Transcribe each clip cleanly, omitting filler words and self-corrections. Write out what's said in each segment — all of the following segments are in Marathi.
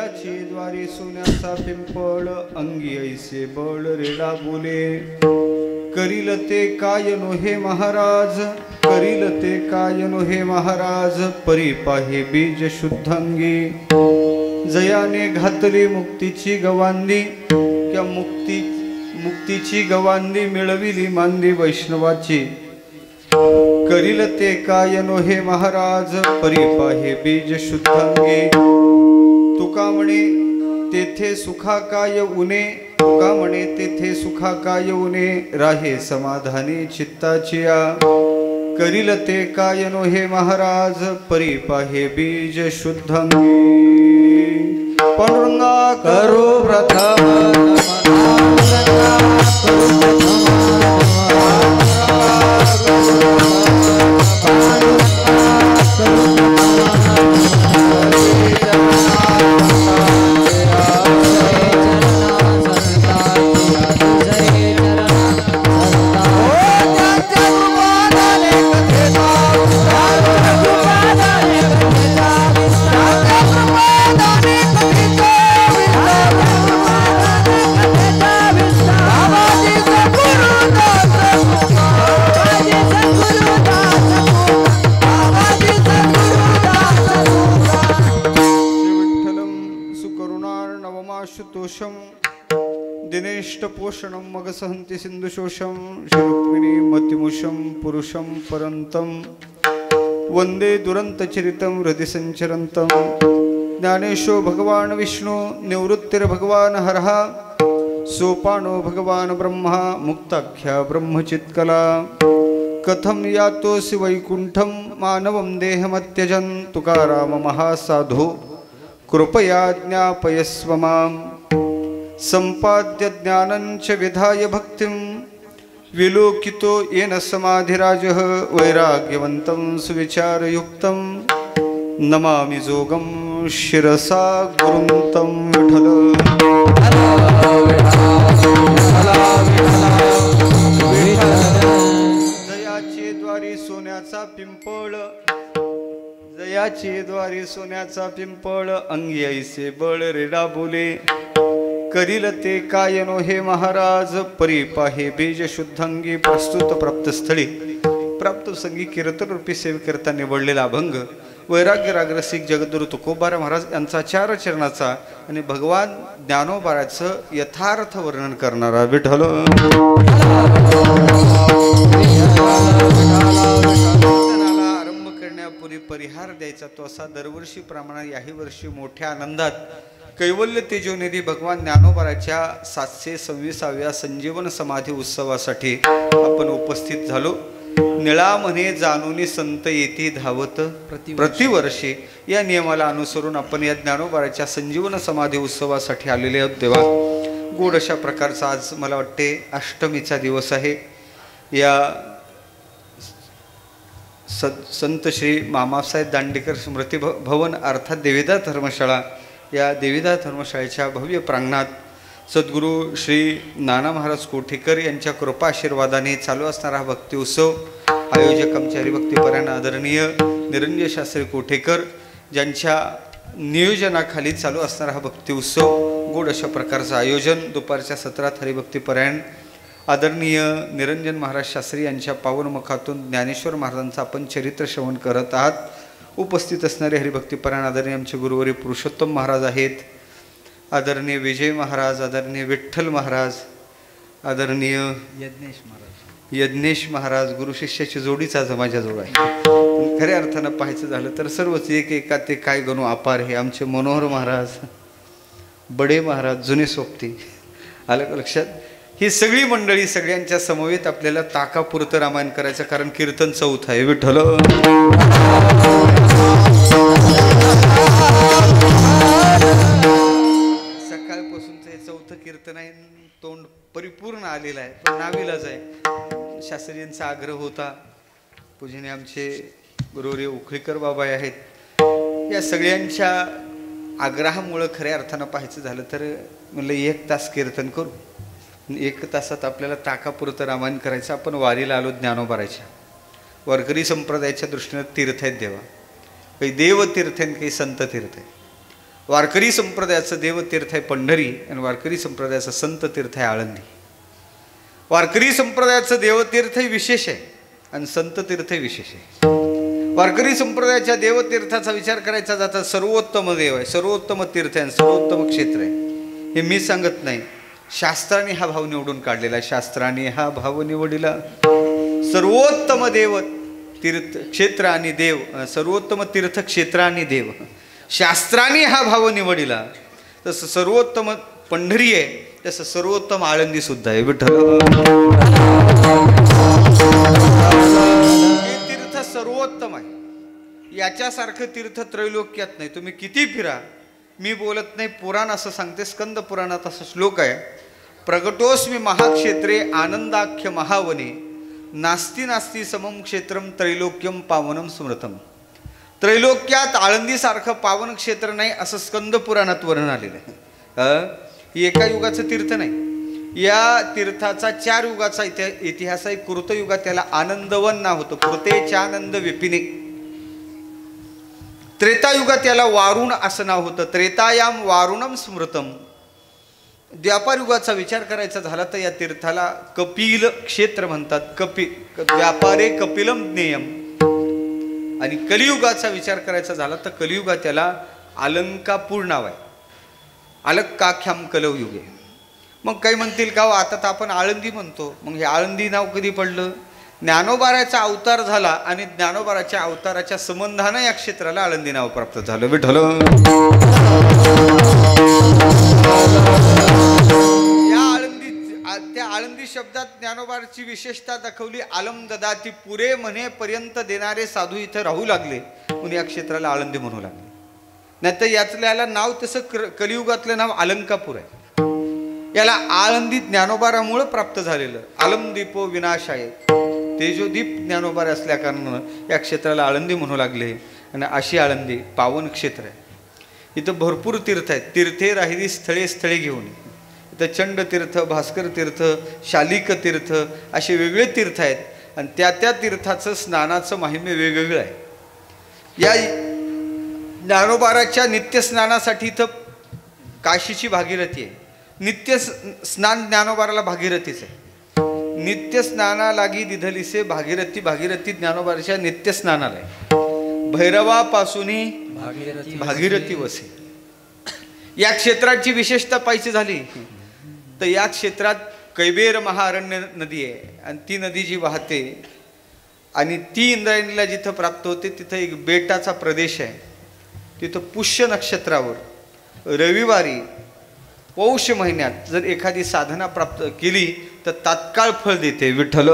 जयाचे द्वारे सोन्याचा पिंपळ अंगी ऐसे बळ रेडा बोले करील ते काय नो हे महाराज करील ते काय नो हे महाराज परी पाहे बीज शुद्धांगी जयाने घातली मुक्तीची गवांदी त्या मुक्तीची गवांदी मिळविली मांदी वैष्णवाची करील ते काय नो हे महाराज परी पाहे बीज शुद्धांगी तुका म्हणे तेथे सुखा काय उने तुका म्हणे तेथे सुखा काय उने राहे समाधानी चित्ताची करील ते काय नो हे महाराज परी पाहे बीज शुद्धांगी पांडुरंगा करो प्रथम दिनेष्टपोषणं मगसहन्ति सिन्धुशोषं श्रीरुक्मिणी मतिमुषं पुरुषं परन्तं वन्दे दुरन्तचरितं हृदि सञ्चरन्तं ज्ञानेशो भगवान् विष्णु निवृत्तिर्भगवान् हरः सोपानो भगवान् ब्रह्मा मुक्ताख्या ब्रह्मचित्कला कथं यातोऽसि वैकुण्ठं मानवं देहमत्यजन् तुकाराम महासाधु कृपया ज्ञापयस्व माम् संपाद्य ज्ञानञ्च विधाय भक्तिं विलोकितो येन समाधिराजः वैराग्यवन्तं सुविचारयुक्तं नमामि जोगं शिरसा गुरुं तं विठ्ठल जयाचे द्वारी सोन्याचा पिंपळ जयाचे द्वारी सोन्याचा पिंपळ अंगी ऐसे बळ रेडा बोले करील ते काय नो हे महाराज परी पाहे बीज शुद्धांगी प्रस्तुत प्राप्तस्थळी प्राप्त संगी कीर्तन रूपी सेवेकरता निवडलेला अभंग वैराग्य रागरसिक जगद्गुरु तुकोबाराय महाराज यांचा चार चरणाचा आणि भगवान ज्ञानोबाराचं यथार्थ वर्णन करणारा विठ्ठल आरंभ करण्यापूर्वी परिहार द्यायचा तो असा दरवर्षी प्रमाणे याही वर्षी मोठ्या आनंदात कैवल्य तेजोनिधी भगवान ज्ञानोबाराच्या 726व्या संजीवन समाधी उत्सवासाठी आपण उपस्थित झालो। निळा म्हणे जाणूनी संत येती धावत प्रतिवर्षी या नियमाला अनुसरून आपण या ज्ञानोबाराच्या संजीवन समाधी उत्सवासाठी आलेले आहोत। तेव्हा गोड अशा प्रकारचा आज मला वाटते अष्टमीचा दिवस आहे। या संत श्री मामासाहेब दांडेकर स्मृती भवन अर्थात देविदास धर्मशाळा या देविदास धर्मशाळेच्या भव्य प्रांगणात सद्गुरू श्री नाना महाराज कोठेकर यांच्या कृपा आशीर्वादाने चालू असणारा हा भक्ती उत्सव आयोजक आमचे हरिभक्तीपरायण आदरणीय निरंजन शास्त्री कोठेकर ज्यांच्या नियोजनाखाली चालू असणारा हा भक्ती उत्सव गोड अशा प्रकारचं आयोजन दुपारच्या सत्रात हरिभक्तीपरायण आदरणीय निरंजन महाराज शास्त्री यांच्या पावन मुखातून ज्ञानेश्वर महाराजांचं आपण चरित्र श्रवण करत आहात। उपस्थित असणारे हरिभक्तीपरायण आदरणीय आमचे गुरुवारी पुरुषोत्तम महाराज आहेत, आदरणीय विजय महाराज, आदरणीय विठ्ठल महाराज, आदरणीय यज्ञेश महाराज गुरु शिष्याची जोडीच आज माझ्याजवळ आहे। खऱ्या अर्थानं पाहायचं झालं तर सर्वच एक एका ते काय गणू अपार हे आमचे मनोहर महाराज, बडे महाराज, जुने सोबती आलं का लक्षात। ही सगळी मंडळी सगळ्यांच्या समवेत आपल्याला ताकापुरतं रामायण करायचं, कारण कीर्तन चौथ आहे विठ्ठल। सकाळपासूनचं हे चौथं कीर्तन आहे, तोंड परिपूर्ण आलेलं आहे, पण नावीलाज आहे। शास्त्रीयांचा आग्रह होता, पूजनीय आमचे गुरुवर्य उखळीकर बाबा आहेत, या सगळ्यांच्या आग्रहामुळे खऱ्या अर्थानं पाहायचं झालं तर म्हणलं 1 तास कीर्तन करू। 1 तासात आपल्याला ताकापुरतं रामायण करायचं। आपण वारीला आलो ज्ञानोबाराच्या, वारकरी संप्रदायाच्या दृष्टीनं तीर्थ आहेत देवा, काही देव तीर्थ आहेत, काही संत तीर्थ आहेत। वारकरी संप्रदायाचं देवतीर्थ आहे पंढरी आणि वारकरी संप्रदायाचं संत तीर्थ आहे आळंदी. वारकरी संप्रदायाचं देवतीर्थ विशेष आहे आणि संत तीर्थ विशेष आहे. वारकरी संप्रदायाच्या देवतीर्थाचा विचार करायचा जाता सर्वोत्तम देव आहे, सर्वोत्तम तीर्थ आहे, सर्वोत्तम क्षेत्र आहे. हे मी सांगत नाही, शास्त्राने हा भाव निवडून काढलेला आहे. शास्त्राने हा भाव निवडला. सर्वोत्तम देव तीर्थ क्षेत्र आणि देव, सर्वोत्तम तीर्थ क्षेत्र आणि देव, शास्त्राने हा भाव निवडला. तसं सर्वोत्तम पंढरी आहे, तसं सर्वोत्तम आळंदी सुद्धा आहे. विठ्ठल हे तीर्थ सर्वोत्तम आहे. याच्यासारखं तीर्थ त्रैलोक्यात नाही. तुम्ही किती फिरा, मी बोलत नाही, पुराण असं सांगते. स्कंद पुराणात असा श्लोक आहे, प्रगटोस्मी महाक्षेत्रे आनंदाख्य महावने नास्ती नास्ती समम क्षेत्रम त्रैलोक्यम पावनम स्मृतम. त्रैलोक्यात आळंदीसारखं पावन क्षेत्र नाही असं स्कंद पुराणात वर्णन आलेलं आहे. ही एका युगाचं तीर्थ नाही. या तीर्थाचा 4 युगाचा इतिहास आहे. कृतयुगात त्याला आनंदवन नाव होतं, कृतेचानंद विपिने. त्रेतायुगात त्याला वारुण असं नाव होतं, त्रेतायाम वारुणम स्मृतम. द्वापार युगाचा विचार करायचा झाला तर या तीर्थाला कपिल क्षेत्र म्हणतात. व्यापारे कपिलम ज्ञेयम. आणि कलियुगाचा विचार करायचा झाला तर कलियुगात त्याला अलंकापूर नाव आहे. अलक्काख्याम कलयुगे. मग काही म्हणतील का आता तर आपण आळंदी म्हणतो, मग हे आळंदी नाव कधी पडलं? ज्ञानोबाराचा अवतार झाला आणि ज्ञानोबाराच्या अवताराच्या संबंधानं या क्षेत्राला आळंदी नाव प्राप्त झालं. विठ्ठल या आळंदी, त्या आळंदी शब्दात ज्ञानोबाची विशेषता दाखवली. आलम ददाती, पुरे म्हणेपर्यंत देणारे साधू इथं राहू लागले म्हणून या क्षेत्राला आळंदी म्हणू लागले. नाही तर यातल्याला नाव तसं कलियुगातलं नाव अलंकापूर आहे. याला आळंदी ज्ञानोबारामुळं प्राप्त झालेलं. अलमदीपो विनाशाय, तेजोदीप ज्ञानोबार असल्या कारणानं या क्षेत्राला आळंदी म्हणू लागले. आणि अशी आळंदी पावन क्षेत्र आहे. इथं भरपूर तीर्थ आहेत. तीर्थे राहिली स्थळे स्थळे घेऊन. इथं चंड तीर्थ, भास्कर तीर्थ, शालिक तीर्थ असे वेगळे तीर्थ आहेत. आणि त्या त्या तीर्थाचं स्नानाचं माहिम्य वेगवेगळं आहे. या ज्ञानोबाराच्या नित्यस्नानासाठी इथं काशीची भागीरथी आहे. नित्य स्नान ज्ञानोबाराला भागीरथीच आहे. नित्य स्नाना लागी दिधलिसे भागीरथी, भागीरथी ज्ञानोबाराच्या नित्य स्नानाला आहे. भैरवापासूनही भागीरथी वसे. या क्षेत्राची विशेषता पाहिजे झाली तर या क्षेत्रात कैबेर महाअरण्य नदी आहे. आणि ती नदी जी वाहते आणि ती इंद्रायणीला जिथं प्राप्त होते तिथं एक बेटाचा प्रदेश आहे. तिथं पुष्य नक्षत्रावर रविवारी पौष महिन्यात जर एखादी साधना प्राप्त केली तर तात्काळ फळ देते. विठ्ठल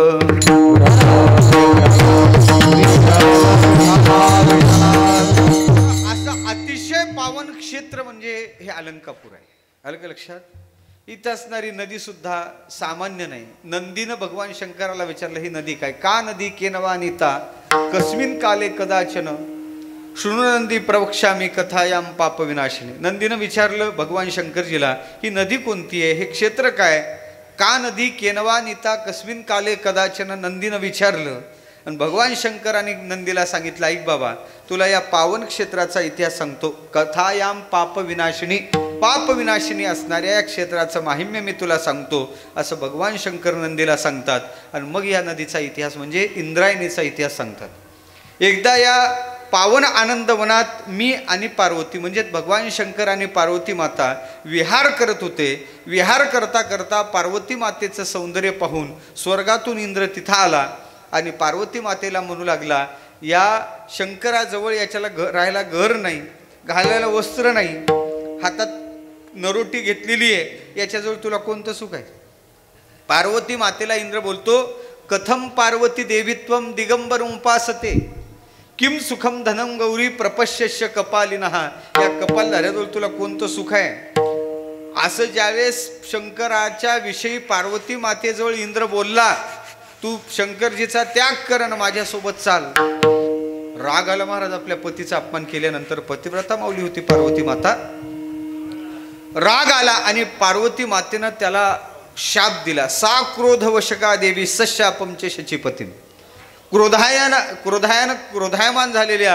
असं अतिशय पावन क्षेत्र म्हणजे हे अलंकापूर आहे. आलं का लक्षात? इथं असणारी नदी सुद्धा सामान्य नाही. नंदीनं भगवान शंकराला विचारलं, ही नदी काय? का नदी केनवा नीता कस्मिन काले कदाचन शृणुनंदी प्रवक्ष्यामी कथायाम पाप विनाशिनी. नंदीनं विचारलं भगवान शंकरजीला, ही नदी कोणती आहे, हे क्षेत्र काय? का नदी केनवा नीता कस्मिन काले कदाचन नंदीनं विचारलं. आणि भगवान शंकराने नंदीला सांगितलं, ऐक बाबा, तुला या पावन क्षेत्राचा इतिहास सांगतो. कथायाम पाप विनाशिनी, पाप विनाशिनी असणाऱ्या या क्षेत्राचं माहिम्य मी तुला सांगतो असं भगवान शंकर नंदीला सांगतात. आणि मग या नदीचा इतिहास म्हणजे इंद्रायणीचा इतिहास सांगतात. एकदा या पावन आनंदवनात मी आणि पार्वती म्हणजे भगवान शंकर आणि पार्वती माता विहार करत होते. विहार करता करता पार्वती मातेचं सौंदर्य पाहून स्वर्गातून इंद्र तिथं आला आणि पार्वती मातेला म्हणू लागला, या शंकराजवळ याच्याला राहायला घर नाही, घालायला वस्त्र नाही, हातात नरोटी घेतलेली आहे, याच्याजवळ तुला कोणतं सुख आहे? पार्वती मातेला इंद्र बोलतो, कथम पार्वती देवीत्वम दिगंबर उपासते किम सुखम धनम गौरी प्रपश्यस्य कपालिनः. या कपालधाऱ्याजवळ तुला कोणतं सुख आहे? असं ज्यावेळेस शंकराच्या विषयी पार्वती मातेजवळ इंद्र बोलला, तू शंकरजीचा त्याग कर आणि माझ्यासोबत चाल. राग आला महाराज. आपल्या पतीचा अपमान केल्यानंतर, पतिव्रता माऊली होती पार्वती माता, राग आला आणि पार्वती मातेनं त्याला शाप दिला. सा क्रोधवशका देवी सशापमचे शचीपती. क्रोधायमान झालेल्या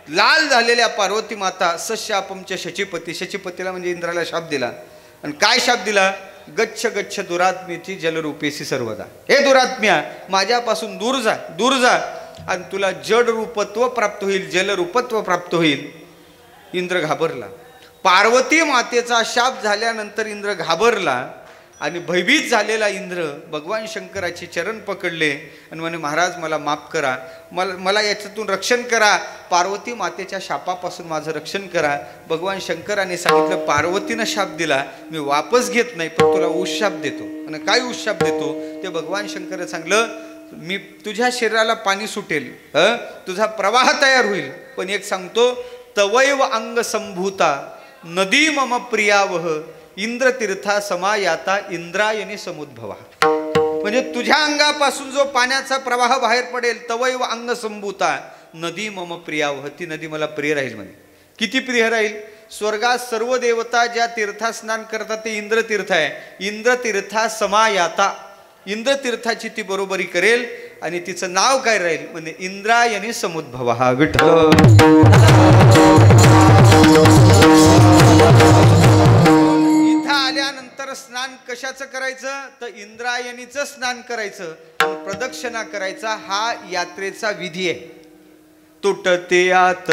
लाल झालेल्या पार्वती माता सशापमच्या शचीपती, शचीपतीला म्हणजे इंद्राला शाप दिला. आणि काय शाप दिला? गच्छ गच्छ दुरात्म्याची जलरूपेशी सर्वदा. हे दुरात्म्या, माझ्यापासून दूर जा, दूर जा, आणि तुला जड रूपत्व प्राप्त होईल, जलरूपत्व प्राप्त होईल. इंद्र घाबरला. पार्वती मातेचा शाप झाल्यानंतर इंद्र घाबरला आणि भयभीत झालेला इंद्र भगवान शंकराचे चरण पकडले आणि म्हणे, महाराज मला माफ करा, मला याच्यातून रक्षण करा, पार्वती मातेच्या शापापासून माझं रक्षण करा. भगवान शंकराने सांगितलं, पार्वतीनं शाप दिला, मी वापस घेत नाही, पण तुला उशाप देतो. आणि काय उशाप देतो ते भगवान शंकर सांगलं, मी तुझ्या शरीराला पाणी सुटेल, तुझा प्रवाह तयार होईल, पण एक सांगतो, तवैव अंग संभूता नदी मम प्रियावह इंद्रतीर्था समायाता इंद्रायणी समुद्भवा. म्हणजे तुझ्या अंगापासून जो पाण्याचा प्रवाह बाहेर पडेल, तवैव अंग संभूता नदी मम प्रियावह, ती नदी मला प्रिय राहील. म्हणे किती प्रिय राहील? स्वर्गात सर्व देवता ज्या तीर्थात स्नान करतात ते इंद्रतीर्थ आहे. इंद्रतीर्था समायाता, इंद्रतीर्थाची ती बरोबरी करेल आणि तिचं नाव काय राहील? म्हणजे इंद्रायणी समुद्भवा. विठ्ठल. इथं आल्यानंतर स्नान कशाचं करायचं? तर इंद्रायणीचं स्नान करायचं, प्रदक्षिणा करायचा. हा यात्रेचा विधी आहे. तुटते आत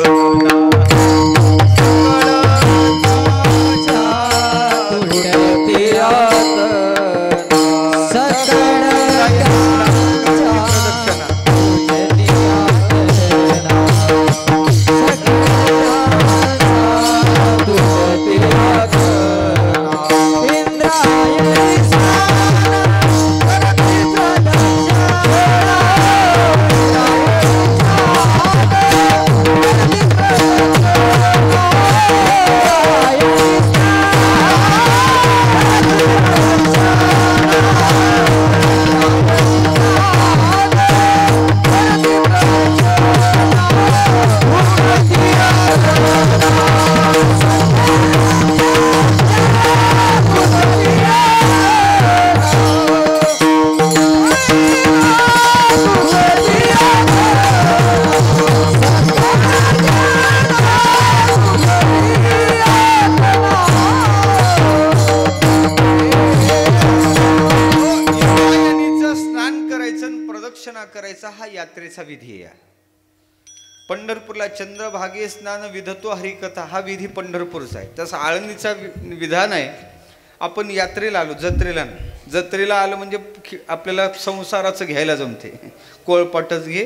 करायचा. हा यात्रेचा विधी आहे. पंढरपूरला चंद्रभागे स्नान विधतो हरिकथा, हा विधी पंढरपूरचा आहे. तसं आळंदीचा विधान आहे. आपण यात्रेला आलो, जत्रेला नाही. जत्रेला आलो म्हणजे आपल्याला संसाराचं घ्यायला जमते. कोळपाटच घे,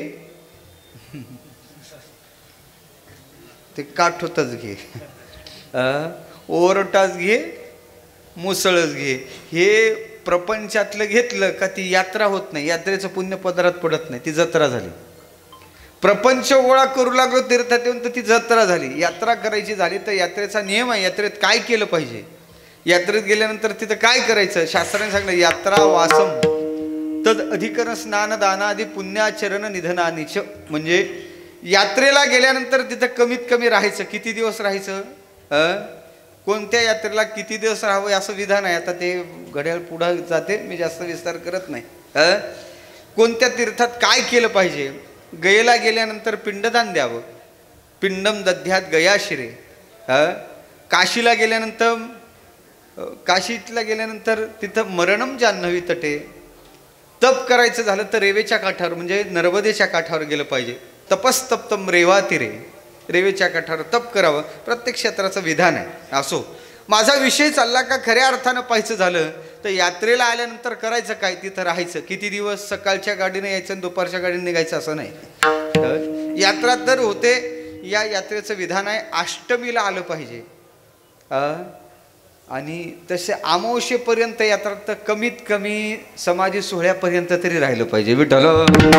ते काठोतच घे, ओरटाच घे, मुसळच घे. हे प्रपंचातलं घेतलं का ती यात्रा होत नाही, यात्रेचं पुण्य पदरात पडत नाही, ती जत्रा झाली. प्रपंच गोळा करू लागलो तीर्थात येऊन तर ती जत्रा झाली. यात्रा करायची झाली तर यात्रेचा नियम आहे, यात्रेत काय केलं पाहिजे, यात्रेत गेल्यानंतर तिथं काय करायचं. शास्त्राने सांगितलं, यात्रा वासम तद अधिकरण स्नान दानादी पुण्याचरण निधनानीच. म्हणजे यात्रेला गेल्यानंतर तिथं कमीत कमी राहायचं. किती दिवस राहायचं, कोणत्या यात्रेला किती दिवस राहावं असं विधान आहे. आता ते घड्याळ पुढं जाते, मी जास्त विस्तार करत नाही. कोणत्या तीर्थात काय केलं पाहिजे. गयेला गेल्यानंतर पिंडदान द्यावं, पिंडम दध्यात गयाशिरे. काशीला गेल्यानंतर, काशीला गेल्यानंतर तिथं मरणम जान्हवी तटे. तप करायचं झालं तर रेवेच्या काठावर म्हणजे नर्मदेच्या काठावर गेलं पाहिजे. तपस्तप्तम रेवा तिरे, रेवेच्या काठावर तप करावं. प्रत्येक क्षेत्राचं विधान आहे. असो, माझा विषय चालला का खऱ्या अर्थानं पाहायचं झालं तर यात्रेला आल्यानंतर करायचं काय, तिथं राहायचं. किती दिवस, सकाळच्या गाडीने यायचं आणि दुपारच्या गाडीने निघायचं असं नाही. यात्रा तर होते, या यात्रेचं विधान आहे अष्टमीला आलं पाहिजे. आणि तसे अमावस्येपर्यंत यात्रा तर कमीत कमी समाधी सोहळ्यापर्यंत तरी राहिलं पाहिजे. विठ्ठल.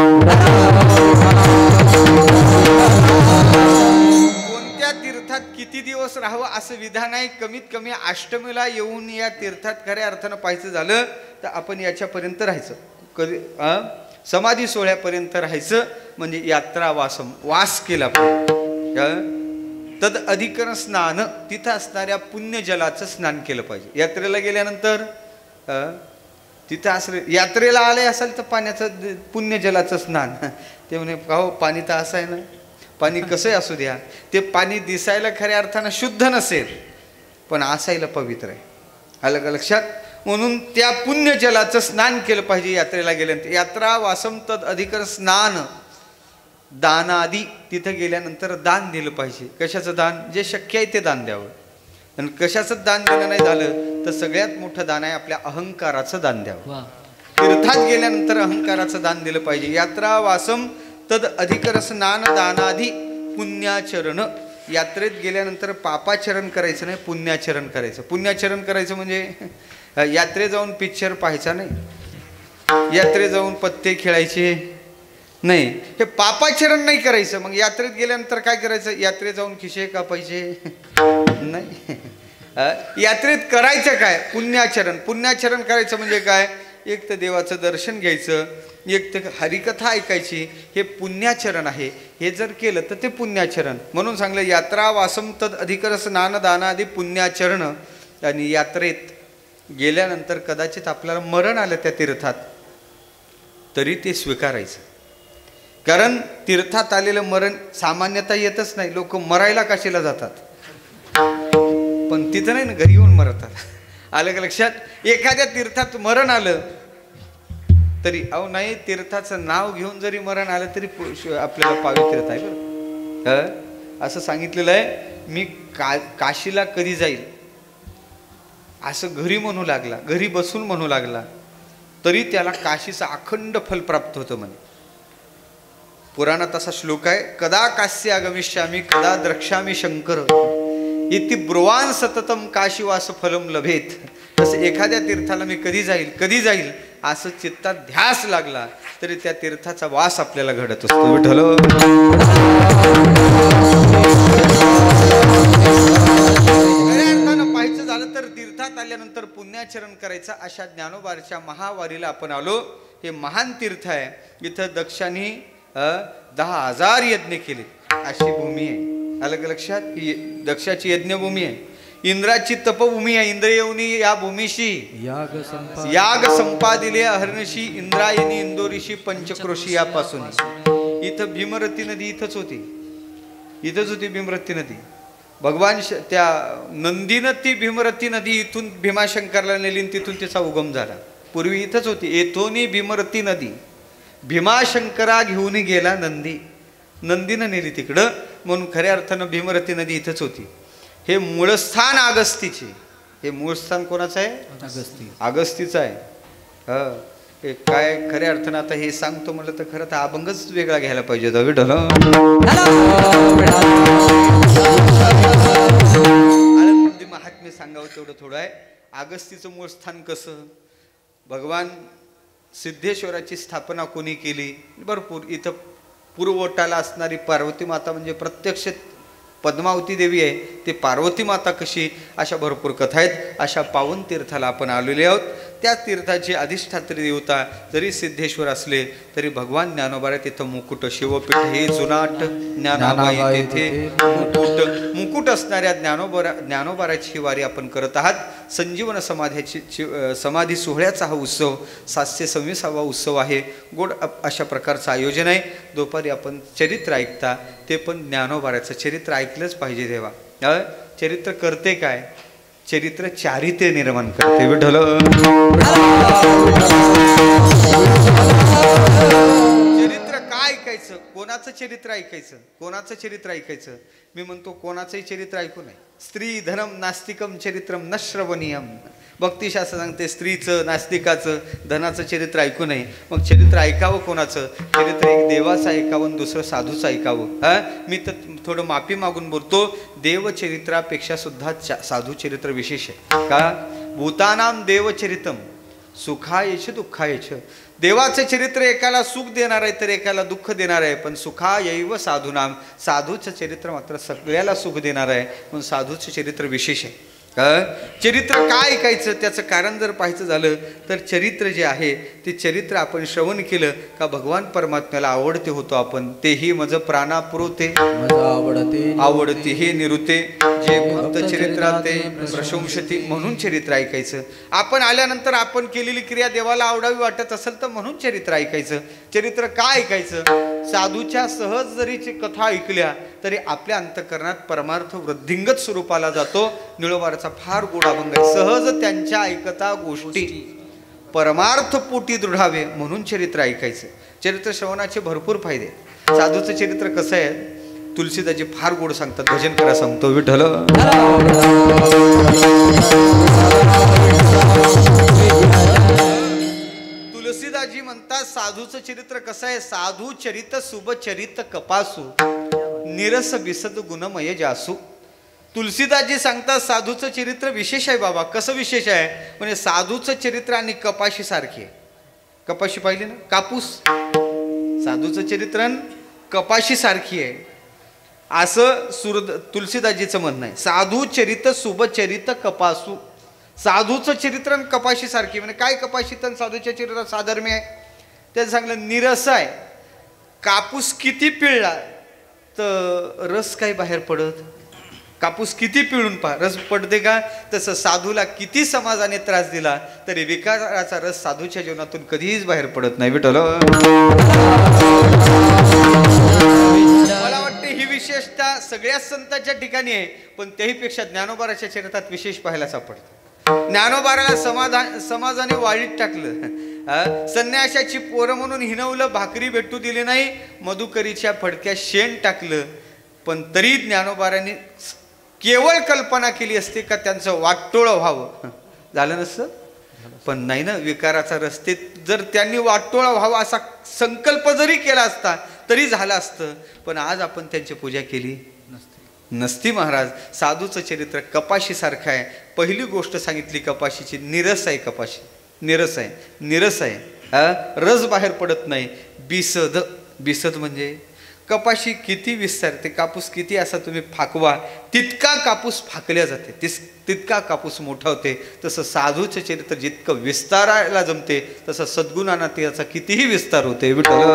कोणत्या तीर्थात किती दिवस राहावं असं विधान आहे. कमीत कमी अष्टमीला येऊन या तीर्थात खऱ्या अर्थानं पाहायचं झालं तर आपण याच्यापर्यंत राहायचं. कधी समाधी सोहळ्यापर्यंत राहायचं म्हणजे यात्रा वासम, वास केला पाहिजे. तद अधिकरण स्नान, तिथं असणाऱ्या पुण्यजलाचं स्नान केलं पाहिजे. यात्रेला गेल्यानंतर तिथं असं, यात्रेला आले असाल तर पाण्याचं पुण्यजलाचं स्नान. ते म्हणे, पाहो पाणी तर असं आहे ना, पाणी कसंही असू द्या, ते पाणी दिसायला खऱ्या अर्थानं शुद्ध नसेल पण असायला पवित्र आहे. आलं का लक्षात? म्हणून त्या पुण्य जलाचं स्नान केलं पाहिजे यात्रेला गेल्यानंतर. यात्रा वासम तद अधिकर स्नान दानादी, तिथं गेल्यानंतर दान दिलं पाहिजे. कशाचं दान? जे शक्य आहे ते दान द्यावं. आणि कशाचं दान दिलं नाही झालं तर सगळ्यात मोठं दान आहे आपल्या अहंकाराचं दान द्यावं. तीर्थात गेल्यानंतर अहंकाराचं दान दिलं पाहिजे. यात्रा वासम तद अधिकर स्नान दानादी पुण्याचरण. यात्रेत गेल्यानंतर पापाचरण करायचं नाही, पुण्याचरण करायचं. पुण्याचरण करायचं म्हणजे यात्रे जाऊन पिक्चर पाहायचा नाही, यात्रे जाऊन पत्ते खेळायचे नाही, हे पापाचरण नाही करायचं. मग यात्रेत गेल्यानंतर काय करायचं? यात्रेत जाऊन खिशे कापायचे नाही. यात्रेत करायचं काय? पुण्याचरण. पुण्याचरण करायचं म्हणजे काय? एक तर देवाचं दर्शन घ्यायचं, एक तर हरिकथा ऐकायची, हे पुण्याचरण आहे. हे जर केलं तर ते पुण्याचरण. म्हणून सांगलं यात्रा वासम तद अधिकर स्नान दानादी पुण्याचरण. आणि यात्रेत गेल्यानंतर कदाचित आपल्याला मरण आलं त्या तीर्थात तरी ते स्वीकारायचं. कारण तीर्थात आलेलं मरण सामान्यतः येतच नाही. लोक मरायला काशीला जातात पण तिथं नाही ना, घरी येऊन मरतात. आलं का लक्षात? एखाद्या तीर्थात मरण आलं तरी अहो नाही, तीर्थाचं नाव घेऊन जरी मरण आलं तरी आपल्याला पावित्र्यता आहे बरं. असं सांगितलेलं आहे. मी काशीला कधी जाईल असं घरी म्हणू लागला, घरी बसून म्हणू लागला तरी त्याला काशीचं अखंड फल प्राप्त होतं म्हणे. पुराणात असा श्लोक आहे, कदा कास्य आगमिष्यामी कदा द्रक्ष्यामी शंकर इति ब्रुवान सततम काशीवास फलम लभेत. तसं एखाद्या तीर्थाला मी कधी जाईल असं चित्तात ध्यास लागला तरी त्या तीर्थाचा वास आपल्याला घडत असतो. विठ्ठल खऱ्या अर्थानं पाहायचं झालं तर तीर्थात आल्यानंतर पुण्याचरण करायचं. अशा ज्ञानोबाच्या महावारीला आपण आलो. हे महान तीर्थ आहे. इथं दक्षाने 10,000 यज्ञ केले अशी भूमी आहे. अलग लक्षात? ही दक्षाची यज्ञभूमी आहे. इंद्राची तपभूमी आहे. इंद्र येऊनी या भूमीशी याग संपादिले अहर्निशी इंद्रायणी इंदोरीशी पंचक्रोशी यापासून. इथं भीमरती नदी इथंच होती भीमरती नदी. भगवान त्या नंदीनं ती भीमरती नदी इथून भीमाशंकरला नेली, तिथून तिचा उगम झाला. पूर्वी इथंच होती. येथून भीमरती नदी भीमाशंकरा घेऊन गेला नंदी, नंदीनं नेली तिकडं. म्हणून खऱ्या अर्थानं भीमरती नदी इथंच होती. हे मूळस्थान अगस्तीचे. हे मूळस्थान कोणाचं आहे? अगस्तीचं आहे. हे काय खऱ्या अर्थानं आता हे सांगतो म्हटलं तर खरं तर अभंगच वेगळा घ्यायला पाहिजे होता. विठ्ठल महात्म्य सांगावं तेवढं थोडं आहे. अगस्तीचं मूळस्थान कसं? भगवान सिद्धेश्वराची स्थापना कोणी केली? भरपूर. इथं पूर्वोटाला असणारी पार्वती माता म्हणजे प्रत्यक्ष पद्मावती देवी आहे, ते पार्वती माता कशी, अशा भरपूर कथा आहेत. अशा पावन तीर्थाला आपण आलेले आहोत. त्या तीर्थाची अधिष्ठात्री देवता जरी सिद्धेश्वर असले तरी भगवान ज्ञानोबा तिथं मुकुट शिवपीठ हे जुनाट ज्ञानोबाई तिथे मुकुट असणाऱ्या ज्ञानोबाराची ही वारी आपण करत आहात. संजीवन समाधी सोहळ्याचा हा उत्सव 726वा उत्सव आहे. गोड अशा प्रकारचं आयोजन आहे. दुपारी आपण चरित्र ऐकता, ते पण ज्ञानोबाराचं चरित्र ऐकलंच पाहिजे. देवा चरित्र करते काय? चरित्र चारित्र्य निर्माण करते. विठ्ठल चरित्र काय ऐकायचं? कोणाचं चरित्र ऐकायचं? कोणाचं चरित्र ऐकायचं? मी म्हणतो कोणाचंही चरित्र ऐकू नये. स्त्री धनम नास्तिकम चरित्रम न श्रवणीयम. भक्तिशास्त्र सांगते स्त्रीचं, नास्तिकाचं, धनाचं चरित्र ऐकू नये. मग चरित्र ऐकावं कोणाचं? चरित्र एक देवाचं ऐकावं, दुसरं साधूचं ऐकावं. मी तर थोडं माफी मागून बोलतो, देवचरित्रापेक्षा सुद्धा साधू चरित्र विशेष आहे. का? भूतानाम देवचरितम सुखायच दुःखायच. देवाचं चरित्र एकाला सुख देणार आहे तर एकाला दुःख देणार आहे, पण सुखायैव साधूनाम. साधूचं चरित्र मात्र सगळ्याला सुख देणार आहे, म्हणून साधूचं चरित्र विशेष आहे. चरित्र काय ऐकायचं त्याचं कारण जर पाहायचं झालं तर चरित्र जे आहे ते चरित्र आपण श्रवण केलं का भगवान परमात्म्याला आवडते होतो आपण. तेही मज प्राणापुरते आवडते हे निरुते जे भक्त चरित्राते प्रशंसते. म्हणून चरित्र ऐकायचं. आपण आल्यानंतर आपण केलेली क्रिया देवाला आवडावी वाटत असेल तर म्हणून चरित्र ऐकायचं. चरित्र काय ऐकायचं? साधूच्या सहज जरी कथा ऐकल्या तरी आपल्या अंतःकरणात परमार्थ वृद्धिंगत स्वरूपाला जातो. निळोबाराचा फार गोड अभंग आहे. सहज त्यांच्या ऐकता गोष्टी परमार्थ पोटी दृढावे म्हणून चरित्र ऐकायचं. चरित्र श्रवणाचे भरपूर फायदे. साधूचं चरित्र कसं आहे तुलसीदासजी फार गोड सांगतात. भजन करा सांगतो विठ्ठल. तुलसीदासजी म्हणतात साधूचं चरित्र कसं आहे? साधू चरित शुभ चरित कपासू निरस बिसद गुणमय जासू. तुलसीदासजी सांगतात साधूचं चरित्र विशेष आहे बाबा. कसं विशेष आहे म्हणजे साधूचं चरित्र आणि कपाशी सारखे. कपाशी पाहिली ना, कापूस. साधूचं चरित्र कपाशी सारखी आहे असं तुलसीदासजीचं म्हणणं आहे. साधू चरित शुभ चरित कपासू. साधूचं चरित्र कपाशी सारखी म्हणजे काय? कपाशीत साधूच्या चरित्रात साधर्म्य आहे. त्याचं सांगलं निरस आहे. कापूस किती पिळला तर रस काय बाहेर पडत? कापूस किती पिळून पहा रस पडते का? तसं साधूला किती समाजाने त्रास दिला तरी विकाराचा रस साधूच्या जीवनातून कधीच बाहेर पडत नाही. विठ्ठल मला वाटते ही विशेषता सगळ्या संतांच्या ठिकाणी आहे पण त्याहीपेक्षा ज्ञानोबाराच्या चरित्रात विशेष पाहायला सापडतं. ज्ञानोबाराला समाजाने वाळीत टाकलं. संन्याशाची पोरं म्हणून हिनवलं. भाकरी भेटू दिली नाही. मधुकरीच्या फडक्यात शेण टाकलं. पण तरी ज्ञानोबाराने केवळ कल्पना केली असते का त्यांचं वाटोळं व्हावं. झालं नसतं पण नाही ना. विकाराचा रस्ते जर त्यांनी वाटोळा व्हावा असा संकल्प जरी केला असता तरी झालं असतं. पण आज आपण त्यांची पूजा केली नसती महाराज. साधूचं चरित्र कपाशी सारखं आहे. पहिली गोष्ट सांगितली कपाशीची. निरस आहे. कपाशी निरस आहे. निरस आहे. रस बाहेर पडत नाही. बिसद. बिसद म्हणजे कपाशी किती विस्तारते. कापूस किती असा तुम्ही फाकवा तितका कापूस फाकल्या जाते. तितका कापूस मोठा होते. तसं साधूचं चरित्र जितकं विस्तारायला जमते तसं सद्गुणांना त्याचा कितीही विस्तार होते.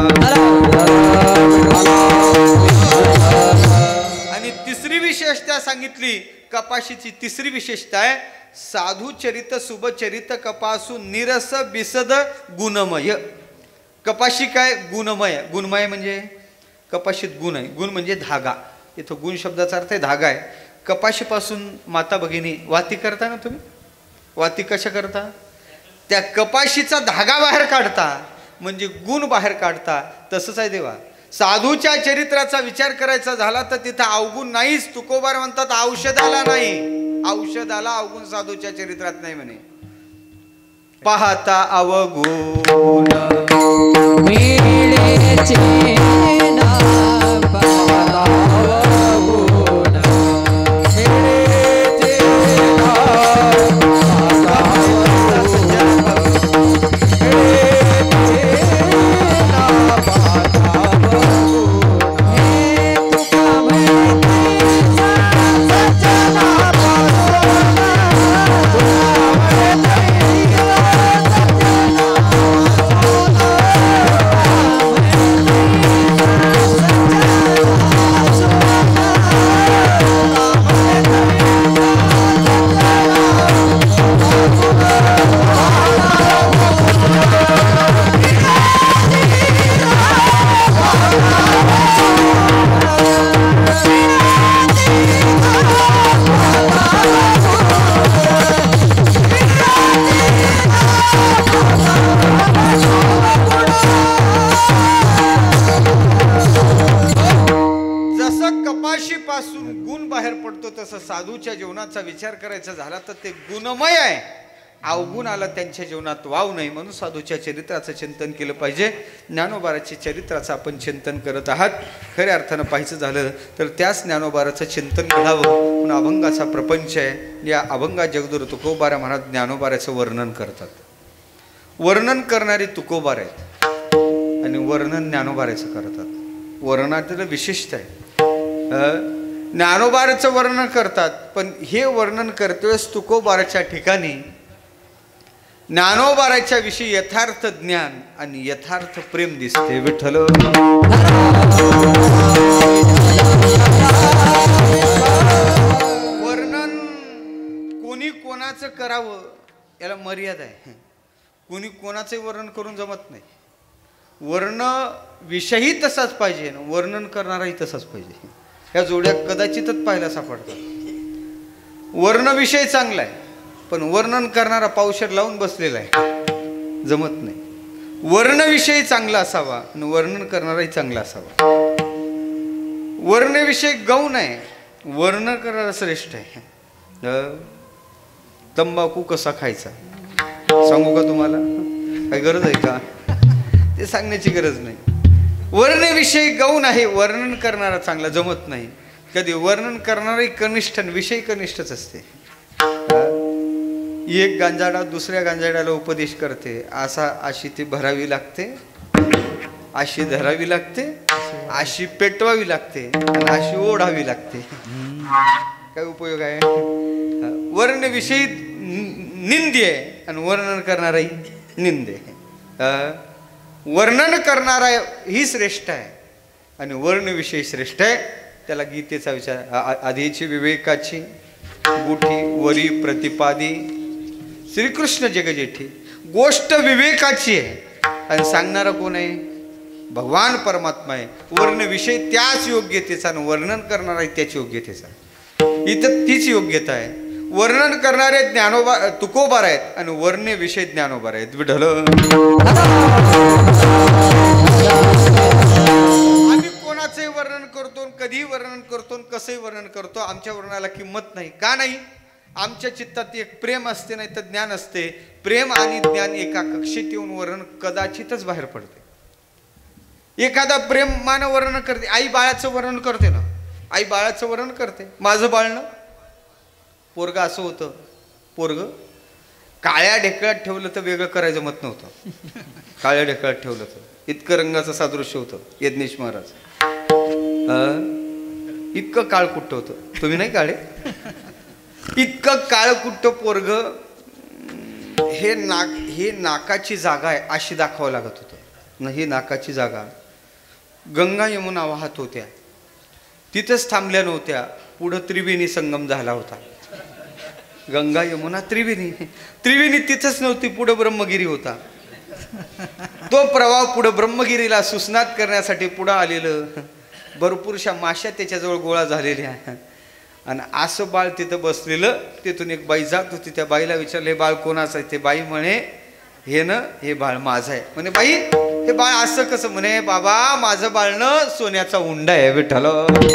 आणि तिसरी विशेषता सांगितली कपाशीची. तिसरी विशेषता आहे साधू चरित शुभ चरित कपासू निरस बिसद गुणमय. कपाशी काय? गुणमय. गुणमय म्हणजे कपाशीत गुण आहे. गुण म्हणजे धागा. इथं गुण शब्दाचा अर्थ आहे धागा आहे. कपाशीपासून माता भगिनी वाती करता ना तुम्ही. वाती कशा करता? त्या कपाशीचा धागा बाहेर काढता म्हणजे गुण बाहेर काढता. तसंच आहे देवा. साधूच्या चरित्राचा विचार करायचा झाला तर तिथं अवगुण नाहीच. तुकोबार म्हणतात औषधाला नाही. औषधाला अवगुण साधूच्या चरित्रात नाही म्हणे. पाहता अवगुण साधूच्या जीवनाचा विचार करायचा झाला तर ते गुणमय आहे. अवगुण आला त्यांच्या जीवनात वाव नाही. म्हणून साधूच्या चरित्राचं चिंतन केलं पाहिजे. ज्ञानोबाराच्या चरित्राचं आपण चिंतन करत आहात. खऱ्या अर्थानं पाहायचं झालं तर त्याच ज्ञानोबाराचं चिंतन घडावं म्हणून अभंगाचा प्रपंच आहे. या अभंगात जगद्गुरु तुकोबारा महाराज ज्ञानोबाराचं वर्णन करतात. वर्णन करणारे तुकोबार आहेत आणि वर्णन ज्ञानोबाराचं करतात. वर्णनातील विशिष्ट आहे. ज्ञानोबाराचं वर्णन करतात, पण हे वर्णन करतोय तुकोबाराच्या ठिकाणी ज्ञानोबाराच्या विषयी यथार्थ ज्ञान आणि यथार्थ प्रेम दिसते. विठ्ठल वर्णन कोणी कोणाचं करावं याला मर्यादा आहे. कोणी कोणाचे वर्णन करून जमत नाही. वर्ण विषयही तसाच पाहिजे, वर्णन करणाराही तसाच पाहिजे. या जोड्या कदाचितच पाहायला सापडतात. वर्ण विषय चांगला आहे, पण वर्णन करणारा पावशेर लावून बसलेला आहे, जमत नाही. वर्णविषयी चांगला असावा आणि वर्णन करणाराही चांगला असावा. वर्णविषय गौण आहे, वर्णन करणारा श्रेष्ठ आहे. तंबाखू कसा खायचा सांगू का तुम्हाला? काही गरज आहे का? ते सांगण्याची गरज नाही. वर्णविषयी गौण आहे, वर्णन करणारा चांगला जमत नाही. कधी वर्णन करणाराही कनिष्ठ आणि विषय कनिष्ठच असते. एक गांजाडा दुसऱ्या गांजाड्याला उपदेश करते, अशी ती भरावी लागते, अशी धरावी लागते, अशी पेटवावी लागते आणि अशी ओढावी लागते. काय उपयोग आहे? वर्णविषयी निंदी आहे आणि वर्णन करणाराही निंदे. वर्णन करणारा ही श्रेष्ठ आहे आणि वर्णविषयी श्रेष्ठ आहे. त्याला गीतेचा विचार, आधीची विवेकाची गुठी वरी प्रतिपादी श्रीकृष्ण जगजेठी. गोष्ट विवेकाची आहे आणि सांगणारा कोण आहे? भगवान परमात्मा आहे. वर्णविषय त्याच योग्यतेचा आणि वर्णन करणारा त्याच योग्यतेचा. इथं तीच योग्यता आहे. वर्णन करणारे ज्ञानोबा तुकोबार आहेत आणि वर्णविषय ज्ञानोबार आहेत. विठ्ठल आम्ही कोणाचंही वर्णन करतो, कधीही वर्णन करतो, कसंही वर्णन करतो. आमच्या वर्णनाला किंमत नाही. का नाही? आमच्या चित्तात एक प्रेम असते, नाही तर ज्ञान असते. प्रेम आणि ज्ञान एका कक्षेत येऊन वर्णन कदाचितच बाहेर पडते. एखादा प्रेमानं वर्णन करते, आई बाळाचं वर्णन करते ना, आई बाळाचं वर्णन करते. माझं बाळणं पोरग असं होतं. पोरग काळ्या ढेकळात ठेवलं तर वेगळं करायचं जमत नव्हतं. काळ्या ढेकळात ठेवलं तर इतकं रंगाचं सादृश्य होतं. यज्ञेश महाराज इतकं काळकुट्ट होतं. तुम्ही नाही काळे? इतकं काळकुट्ट पोरग. हे नाकाची जागा आहे अशी दाखवावं लागत होतं. ही नाकाची जागा. गंगा यमुना वाहत होत्या, तिथंच थांबल्या नव्हत्या. पुढं त्रिवेणी संगम झाला होता. गंगा यमुना त्रिवेणी तिथंच नव्हती, पुढं ब्रह्मगिरी होता. तो प्रवाह पुढं ब्रह्मगिरीला सुस्नात करण्यासाठी पुढं आलेलं. भरपूरशा माश्या त्याच्याजवळ गोळा झालेल्या आणि असं बाळ तिथं बसलेलं. तिथून एक बाई जात होती. त्या बाईला विचारलं, हे बाळ कोणाचं आहे? ते बाई म्हणे, हे बाळ माझं आहे. म्हणे, बाई हे बाळ असं कसं? म्हणे, बाबा माझं बाळनं सोन्याचा उंडा आहे. विठ्ठल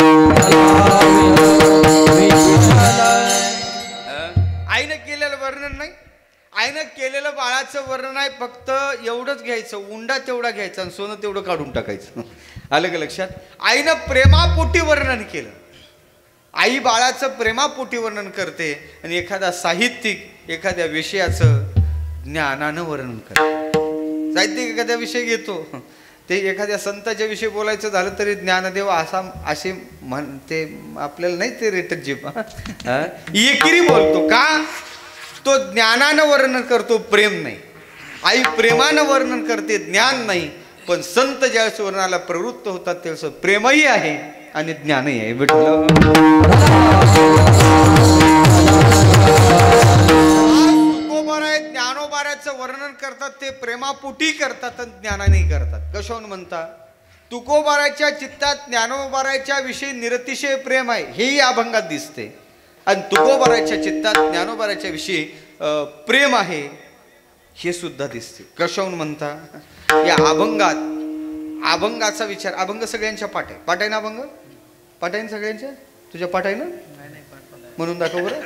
आईनं केलेलं वर्णन नाही. आईनं केलेलं बाळाचं वर्णन आहे. फक्त एवढंच घ्यायचं, उंडा तेवढा घ्यायचा आणि सोनं तेवढं काढून टाकायचं. आलं का लक्षात? आईनं प्रेमापोटी वर्णन केलं. आई बाळाचं प्रेमापोटी वर्णन करते आणि एखादा साहित्यिक एखाद्या विषयाचं ज्ञानानं वर्णन करते. साहित्यिक एखाद्या विषय घेतो, ते एखाद्या संताच्या विषयी बोलायचं झालं तरी ज्ञानदेव असे म्हणते. आपल्याला नाही ते रेटक जीभ एकिरी बोलतो. का? तो ज्ञानानं वर्णन करतो, प्रेम नाही. आई प्रेमानं वर्णन करते, ज्ञान नाही. पण संत ज्यावेळेस वर्णनाला प्रवृत्त होतात त्यावेळेस प्रेमही आहे आणि ज्ञानही आहे. विठ्ठल ज्ञानोबाराचं वर्णन करतात, ते प्रेमापोटी करतात आणि ज्ञानानेही करतात. कशावरून म्हणतात? तुकोबाराच्या चित्तात ज्ञानोबाराच्या विषयी निरतिशय प्रेम आहे, हेही अभंगात दिसते. आणि तुकोबाराच्या चित्तात ज्ञानोबाराच्या विषयी प्रेम आहे, हे सुद्धा दिसते. कशावरून म्हणता? या अभंगाचा विचार. अभंग सगळ्यांच्या पाठ आहे. पाठ आहे ना अभंग? पाठ आहे ना सगळ्यांच्या? तुझ्या पाठ आहे ना? म्हणून दाखव बरं.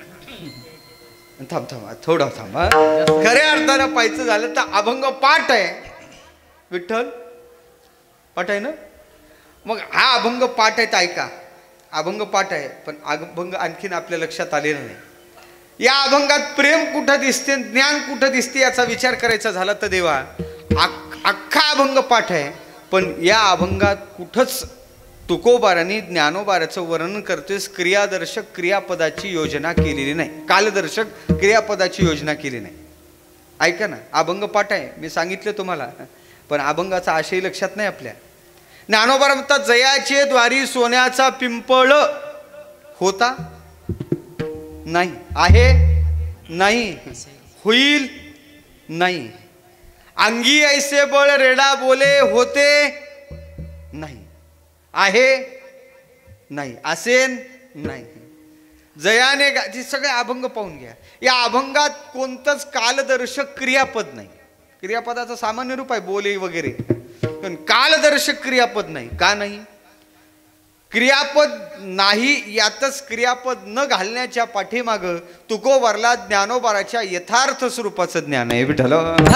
थांब थोडा थांब. खऱ्या अर्थानं पाहायचं झालं तर अभंग पाठ आहे. विठ्ठल पाठ आहे ना? मग हा अभंग पाठ आहे तर ऐका. अभंग पाठ आहे, पण अभंग आणखीन आपल्या लक्षात आलेला नाही. या अभंगात प्रेम कुठं दिसते, ज्ञान कुठं दिसते याचा विचार करायचा झाला तर देवा, अख्खा अभंग पाठ आहे, पण या अभंगात कुठंच तुकोबारांनी ज्ञानोबाराचं वर्णन करतोय, क्रियादर्शक क्रियापदाची योजना केलेली नाही, कालदर्शक क्रियापदाची योजना केली नाही. ऐका ना, अभंग पाठ आहे, मी सांगितलं तुम्हाला, पण अभंगाचा आशय लक्षात नाही आपल्या. ज्ञानोबा म्हणतात, जयाचे द्वारी सोन्याचा पिंपळ होता नाही, आहे नाही, होईल नाही. अंगी ऐसे बळ रेडा बोले होते नाही, आहे नाही, असेन नाही. जयाने सगळे अभंग पाहून घ्या. या अभंगात कोणतंच कालदर्शक क्रियापद नाही. क्रियापदाचं सामान्य रूप आहे बोले वगैरे, पण कालदर्शक क्रियापद नाही. का नाही? क्रियापद नाही, यातच क्रियापद न घालण्याच्या पाठीमाग तुकोबारला ज्ञानोबाराच्या यथार्थ स्वरूपाचं ज्ञान आहे. विठ्ठल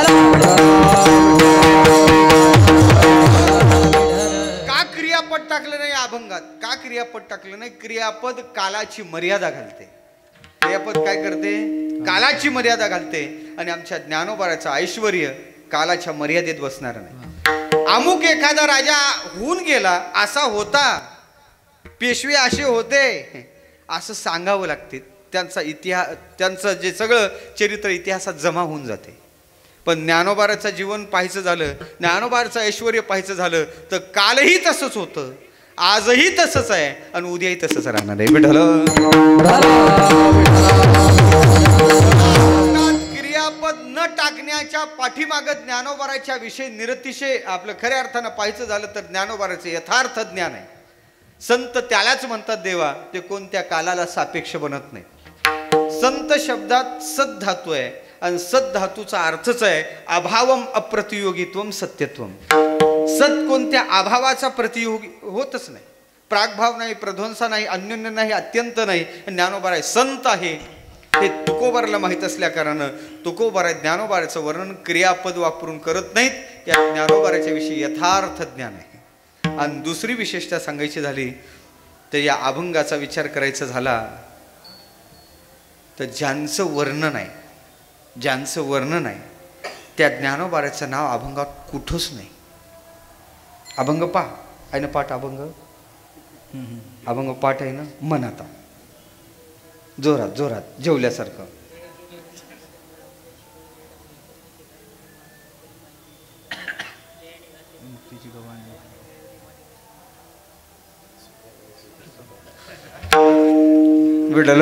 का क्रियापद टाकलं नाही अभंगात? का क्रियापद टाकलं नाही? क्रियापद कालाची मर्यादा घालते. क्रियापद काय करते? कालाची मर्यादा घालते. आणि आमच्या ज्ञानोबाराचं ऐश्वर्य कालाच्या मर्यादेत बसणार नाही. अमुक एखादा राजा होऊन गेला, असा होता, पेशवे असे होते, असं सांगावं लागते. त्यांचा इतिहास, त्यांचं जे सगळं चरित्र इतिहासात जमा होऊन जाते. पण ज्ञानोबाराचं जीवन पाहायचं झालं, ज्ञानोबाराचं ऐश्वर्य पाहायचं झालं, तर कालही तसंच होतं, आजही तसंच आहे, आणि उद्याही तसंच राहणार आहे. विठ्ठल क्रियापद न टाकण्याच्या पाठीमाग ज्ञानोबाराच्या विषयी निरतिशय आपलं खऱ्या अर्थानं पाहायचं झालं तर ज्ञानोबाराचं यथार्थ ज्ञान आहे. संत त्यालाच म्हणतात देवा, ते कोणत्या कालाला सापेक्ष बनत नाही. संत शब्दात सद धातू आहे, आणि सद धातूचा अर्थच आहे अभावम अप्रतियोगित्वम सत्यत्वम. सत कोणत्या अभावाचा प्रतियोगी होतच नाही. प्रागभाव नाही, प्रध्वंसा नाही, अन्योन्य नाही, अत्यंत नाही. ज्ञानोबार आहे, संत आहे. हे तुकोबाराला माहीत असल्या कारणानं तुकोबारा ज्ञानोबाराचं वर्णन क्रियापद वापरून करत नाहीत. या ज्ञानोबाराच्या विषयी यथार्थ ज्ञान आहे. आणि दुसरी विशेषता सांगायची झाली तर या अभंगाचा विचार करायचा झाला तर ज्यांचं वर्णन आहे, ज्यांचं वर्णन आहे त्या ज्ञानोबाराचं नाव अभंगात कुठंच नाही. अभंग पहा आहे ना, पाठ अभंग, अभंग पाठ आहे ना, मन आता जोरात जोरात जेवल्यासारखं. विठ्ठल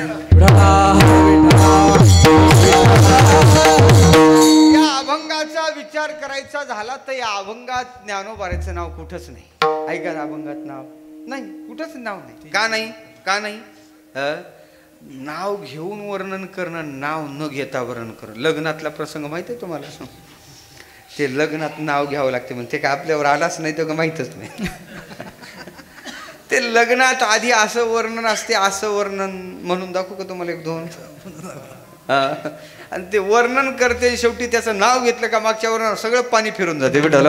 या अभंगाचा विचार करायचा झाला तर या अभंगात ज्ञानोबाराचं नाव कुठंच नाही. ऐका ना, अभंगात नाव नाही, कुठंच नाव नाही. का नाही? का नाही? नाव घेऊन वर्णन करणं, नाव न घेता वर्णन करणं. लग्नातला प्रसंग माहिती आहे तुम्हाला? ते लग्नात नाव घ्यावं लागते म्हणते, का आपल्यावर आलाच नाही तर माहीतच नाही. ते लग्नात आधी असं वर्णन असते, असं वर्णन म्हणून दाखवू का तुम्हाला एक दोन? आणि ते वर्णन करते, शेवटी त्याचं नाव घेतलं का मागच्या वर्णन सगळं पाणी फिरून जाते. विठ्ठल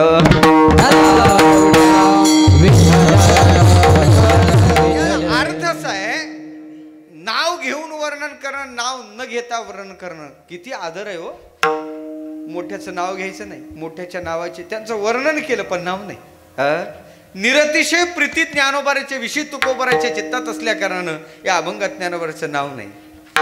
अर्थच आहे नाव घेऊन वर्णन करणं, नाव न घेता वर्णन करणं. किती आदर आहे हो. मोठ्याचं नाव घ्यायचं नाही, मोठ्याच्या नावाचे त्यांचं वर्णन केलं पण नाव नाही. निरतिशय प्रीती ज्ञानोबाराच्या विषयी तुकोबाराच्या चित्तात असल्या कारणानं या अभंगात ज्ञानोबाराचं नाव नाही.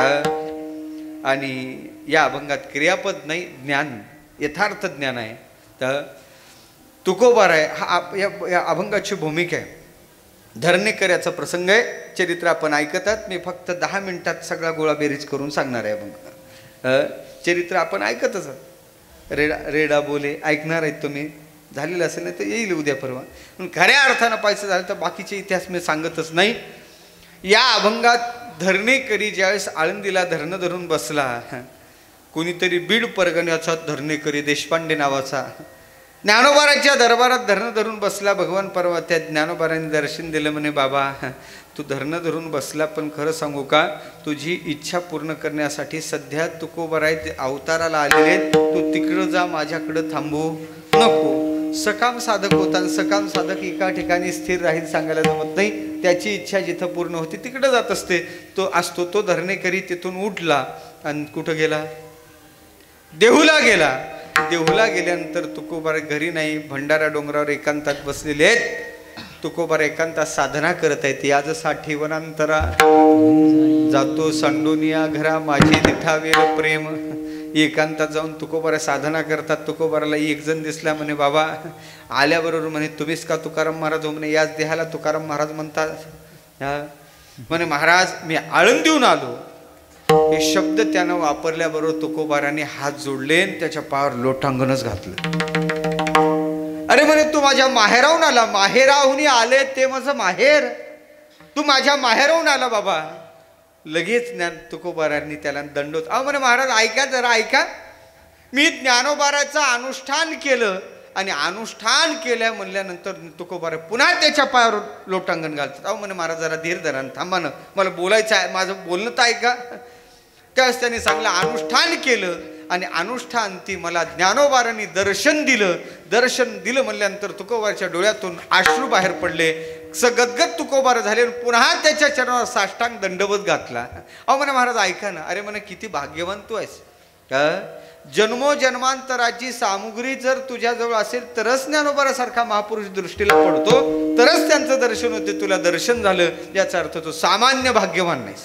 आणि या अभंगात क्रियापद नाही, ज्ञान यथार्थ ज्ञान आहे. तर तुकोबार आहे हा या अभंगाची भूमिका आहे. धरणेकऱ्याचा प्रसंग आहे, चरित्र आपण ऐकतात. मी फक्त 10 मिनिटात सगळा गोळाबेरीज करून सांगणार आहे अभंग. चरित्र आपण ऐकतच. रेडा बोले ऐकणार आहेत तुम्ही, झालेलं असेल नाही तर येईल उद्या परवा. पण खऱ्या अर्थानं पाहायचं झालं तर बाकीचे इतिहास मी सांगतच नाही. या अभंगात धरणेकरी ज्यावेळेस आळंदीला धरणं धरून बसला, कोणीतरी बीड परगण्याचा धरणेकरी देशपांडे नावाचा ज्ञानोबाराच्या दरबारात धरणं धरून बसला. भगवान परवा त्या ज्ञानोबारांनी दर्शन दिलं, म्हणे बाबा तू धरणं धरून बसला, पण खरं सांगू का, तुझी इच्छा पूर्ण करण्यासाठी सध्या तुकोबाराय अवताराला आलेले आहेत, तू तिकडं जा, माझ्याकडं थांबू नको. सकाम साधक होता, सकाम साधक एका ठिकाणी स्थिर राहील सांगायला जमत नाही. त्याची इच्छा जिथं पूर्ण होती तिकडं जात असते. तो असतो तो धरणेकरी तिथून उठला आणि कुठं गेला? देहूला गेला. देहूला गेल्यानंतर तुकोबाराय घरी नाही, भंडारा डोंगरावर एकांतात बसलेले आहेत. तुकोबार एकांतात साधना करत आहे. याज साठी वनांतरा जातो सांडोनिया घरा माझे दिठावेल प्रेम. एकांतात जाऊन तुकोबारा साधना करतात. तुकोबाराला एक जण दिसला म्हणे बाबा आल्याबरोबर म्हणे तुम्हीच का तुकाराम महाराज हो म्हणे. याच देहाला तुकाराम महाराज म्हणतात. म्हणे महाराज मी आळंदीहून आलो. हे शब्द त्यानं वापरल्याबरोबर तुकोबाराने हात जोडले त्याच्या पायावर लोटांगणच घातलं. अरे म्हणे तू माझ्या माहेराहून आला. माहेराहून आले ते माझं माहेर. तू माझ्या माहेराहून आला बाबा. लगेच तुकोबारांनी त्याला दंडोत. म्हणे महाराज ऐका जरा ऐका. मी ज्ञानोबाराचं अनुष्ठान केलं आणि अनुष्ठान केल्या म्हणल्यानंतर तुकोबारा पुन्हा त्याच्या पायावर लोटांगण घालतात. म्हणे महाराज जरा धीर धरा थांबा ना मला बोलायचं आहे. माझं बोलणं तर ऐका. त्यावेळेस त्यांनी चांगलं अनुष्ठान केलं आणि अनुष्ठान ती मला ज्ञानोबारांनी दर्शन दिलं. दर्शन दिलं म्हणल्यानंतर तुकोबाराच्या डोळ्यातून अश्रू बाहेर पडले. गदगद तुकोबार झाले. पुन्हा त्याच्या चरणावर साष्टांग दंडवत घातला. म्हणे महाराज ऐका ना. अरे म्हणे किती भाग्यवान तू आहेस. जन्मोजन्मांतराची सामुग्री जर तुझ्याजवळ असेल तरच ज्ञानोबारासारखा महापुरुष दृष्टीला पडतो. तरच त्यांचं दर्शन होते. तुला दर्शन झालं याचा अर्थ तू सामान्य भाग्यवान नाहीस.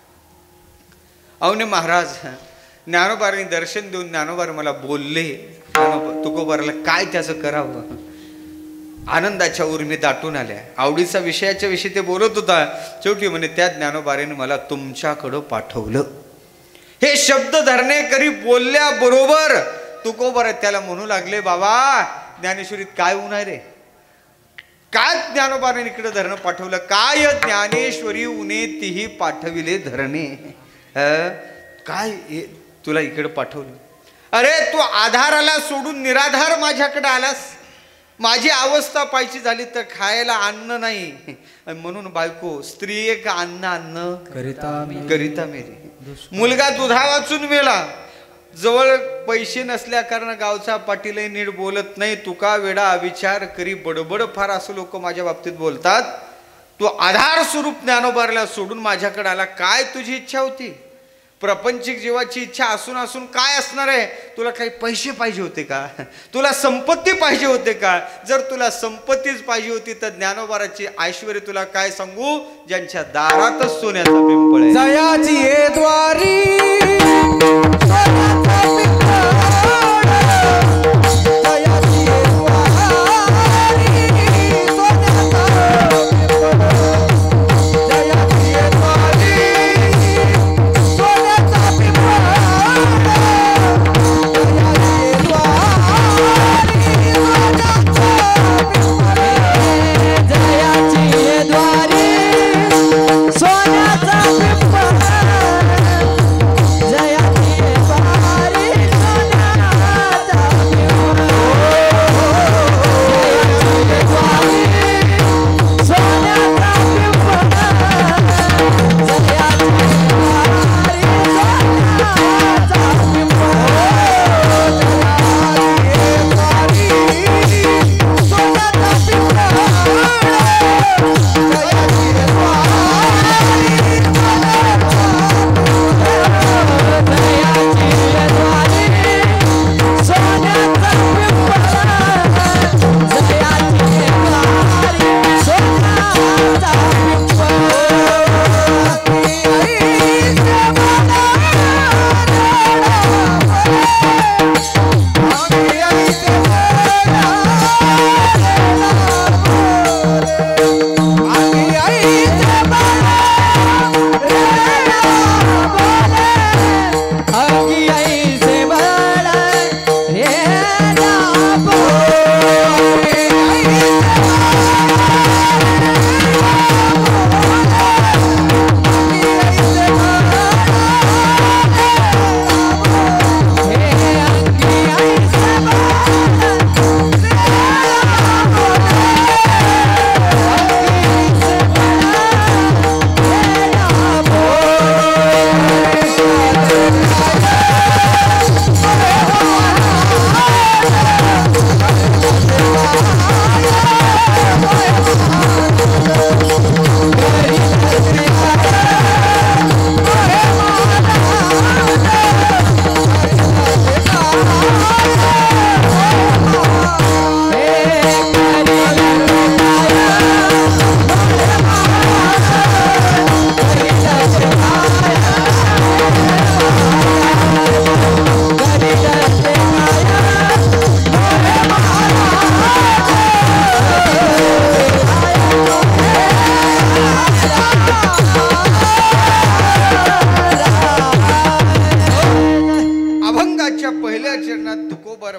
अवने महाराज ज्ञानोबारांनी दर्शन देऊन ज्ञानोबार मला बोलले. तुकोबाराला काय त्याचं करावं. आनंदाच्या उर्मी दाटून आल्या. आवडीचा विषयाच्या विषयी ते बोलत होता. शेवटी म्हणे त्या ज्ञानोबाराने मला तुमच्याकडं पाठवलं. हे शब्द धरणेकरी बोलल्याबरोबर तुकोबार त्याला म्हणू लागले बाबा ज्ञानेश्वरीत काय होऊन आहे रे. काय ज्ञानोबाराने इकडे धरणं पाठवलं. काय ज्ञानेश्वरी उने तिही पाठविले धरणे. काय तुला इकडे पाठवलं. अरे तू आधाराला सोडून निराधार माझ्याकडे आलास. माझी अवस्था पाहिजे झाली तर खायला अन्न नाही म्हणून बायको स्त्री एक अन्न अन्न करिता मेरी. मुलगा दुधा वाचून मेला. जवळ पैसे नसल्या कारण गावचा पाटील नीट बोलत नाही. तुका वेडा अविचार करी बडबड फार असं लोक माझ्या बाबतीत बोलतात. तू आधार स्वरूप ज्ञानोबाराला सोडून माझ्याकडे आला. काय तुझी इच्छा होती. प्रापंचिक जीवाची इच्छा असून असून काय असणार आहे. तुला काही पैसे पाहिजे होते का. तुला संपत्ती पाहिजे होते का. जर तुला संपत्तीच पाहिजे होती तर ज्ञानोबाराची ऐश्वर्य तुला काय सांगू. ज्यांच्या दारातच सोन्याचा पिंपळ आहे. जयाची ये द्वारी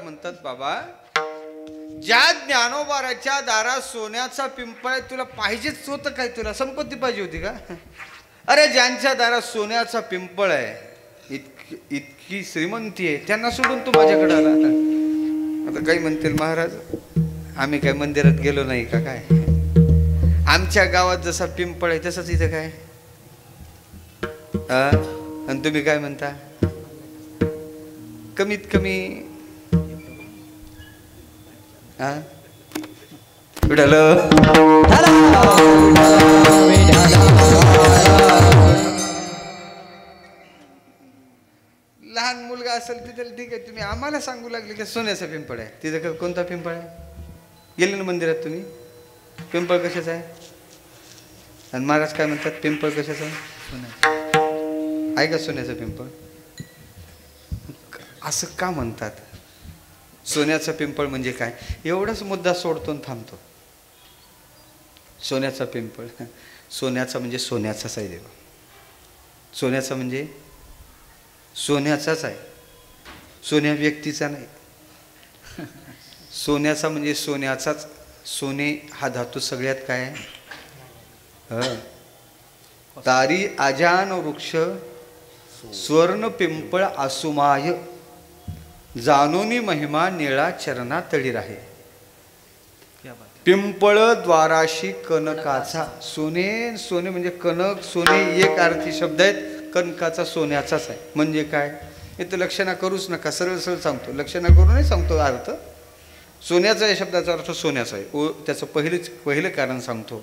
म्हणतात बाबा, ज्या ज्ञानोबाराच्या दारात सोन्याचा पिंपळ आहे, तुला पाहिजेच होतं काय? तुला संपत्ती पाहिजे होती का? अरे ज्यांच्या दारात सोन्याचा पिंपळ आहे, इतकी श्रीमंती आहे, त्यांना सोडून तू माझ्याकडे आला. आता काही म्हणतील महाराज आम्ही काय मंदिरात गेलो नाही का काय? आमच्या गावात जसा पिंपळ आहे तसंच इथं काय? आणि तुम्ही काय म्हणता? कमीत कमी विठाल लहान मुलगा असेल तिथे ठीक आहे, तुम्ही आम्हाला सांगू लागले की सोन्याचा पिंपळ आहे. तिथं कोणता पिंपळ आहे? गेले ना मंदिरात तुम्ही, पिंपळ कशाचा आहे? आणि महाराज काय म्हणतात? पिंपळ कशाचा आहे? सोन्याचा आहे का? सोन्याचा पिंपळ असं का म्हणतात? सोन्याचा पिंपळ म्हणजे काय? एवढाच मुद्दा सोडतो आणि थांबतो. सोन्याचा पिंपळ, सोन्याचा म्हणजे सोन्याचाच आहे देव. सोन्याचा म्हणजे सोन्याचाच आहे, सोन्या व्यक्तीचा नाही. सोन्याचा म्हणजे सोन्याचाच. सोने हा धातू सगळ्यात काय आहे? तारी आजान वृक्ष स्वर्ण पिंपळ आसुमाय, जानोनी महिमा निळा चरणा तळी राहे. पिंपळ द्वाराशी कनकाचा. सोने, सोने म्हणजे कनक, सोने एक अर्थी शब्द आहेत. कनकाचा सोन्याचाच आहे म्हणजे काय? इथं लक्षणा करूच नका, सरळ सरळ सांगतो. लक्षणा करूनही सांगतो अर्थ. सोन्याचा या शब्दाचा अर्थ सोन्याचा आहे. त्याचं पहिलं कारण सांगतो.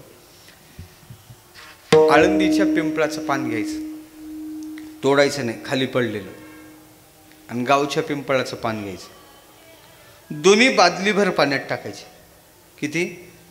आळंदीच्या पिंपळाचं पान घ्यायचं, तोडायचं नाही, खाली पडलेलं. आणि गावच्या पिंपळाचं पान घ्यायचं, दोन्ही बादलीभर पाण्यात टाकायचे. किती?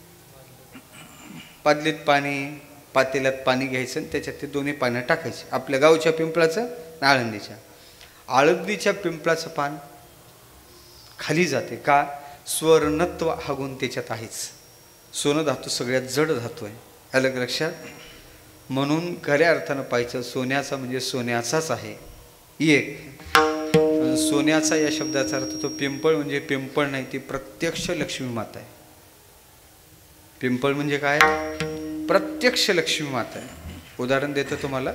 बादलीत पाणी, पातेल्यात पाणी घ्यायचं आणि त्याच्यात ते दोन्ही पाण्यात टाकायचे. आपल्या गावच्या पिंपळाचं आणि आळंदीच्या पिंपळाचं पान खाली जाते का? स्वर्णत्व हा गुण त्याच्यात आहेच. सोनं धातू सगळ्यात जड धातू आहे, अलग लक्षात. म्हणून खऱ्या अर्थानं पाहिजे सोन्याचा म्हणजे सोन्याचाच आहे एक. सोन्याचा या शब्दाचा अर्थ तो पिंपळ म्हणजे पिंपळ नाही, ती प्रत्यक्ष लक्ष्मी माता आहे. पिंपळ म्हणजे काय? प्रत्यक्ष लक्ष्मी माता आहे. उदाहरण देतो तुम्हाला.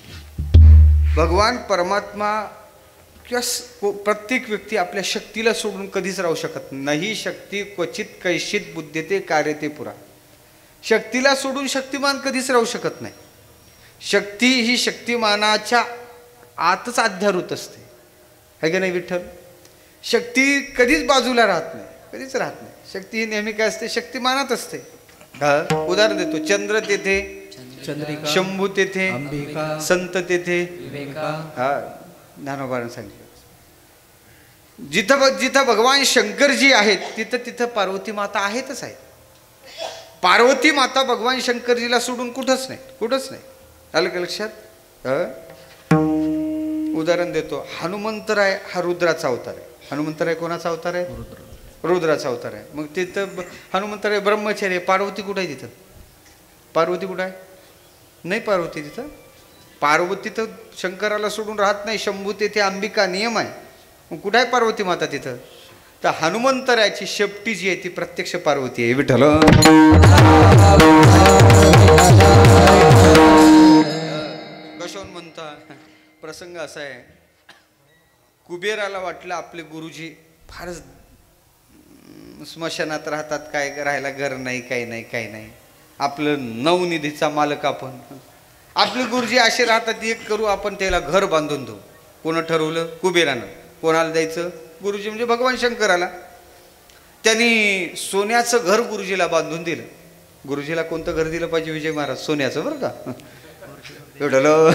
भगवान परमात्मा किंवा प्रत्येक व्यक्ती आपल्या शक्तीला सोडून कधीच राहू शकत नाही. शक्ती क्वचित कैशित बुद्धते कार्यते पुरा. शक्तीला सोडून शक्तिमान कधीच राहू शकत नाही. शक्ती ही शक्तिमानाच्या आतच अध्यारूत असते, है का नाही विठ्ठल? शक्ती कधीच बाजूला राहत नाही, कधीच राहत नाही. शक्ती ही नेहमी काय असते? शक्तिमानात असते. उदाहरण देतो. चंद्र तेथे, चंद्रिका, शंभू तेथे, अंबिका, संत तेथे. हा, ज्ञानोबारांनी सांगितलं. जिथं जिथं भगवान शंकरजी आहेत तिथं तिथं पार्वती माता आहेतच आहे. पार्वती माता भगवान शंकरजीला सोडून कुठंच नाही, कुठंच नाही. आलं का लक्षात? उदाहरण देतो. हनुमंतराय हा रुद्राचा अवतार आहे. हनुमंतराय कोणाचा अवतार आहे? रुद्राचा अवतार आहे. मग तिथं हनुमंतराय ब्रह्मचारी. पार्वती कुठं आहे तिथं? पार्वती कुठं आहे? नाही पार्वती तिथं. पार्वती तर शंकराला सोडून राहत नाही. शंभू तेथे, अंबिका नियम आहे. मग कुठं आहे पार्वती माता तिथं? तर हनुमंतरायाची शेपटी जी आहे ती प्रत्यक्ष पार्वती आहे. विठ्ठल. कशावरून म्हणता? प्रसंग असा आहे. कुबेराला वाटलं आपले गुरुजी फारच स्मशानात राहतात, काय राहायला घर नाही, काही नाही, काही नाही. आपलं नवनिधीचा मालक आपण, आपले गुरुजी असे राहतात, एक करू आपण त्याला घर बांधून देऊ. कोण ठरवलं? कुबेरानं. कोणाला द्यायचं? गुरुजी म्हणजे भगवान शंकराला. त्यांनी सोन्याचं घर गुरुजीला बांधून दिलं. गुरुजीला कोणतं घर दिलं पाहिजे विजय महाराज? सोन्याचं, बरं का? एवढं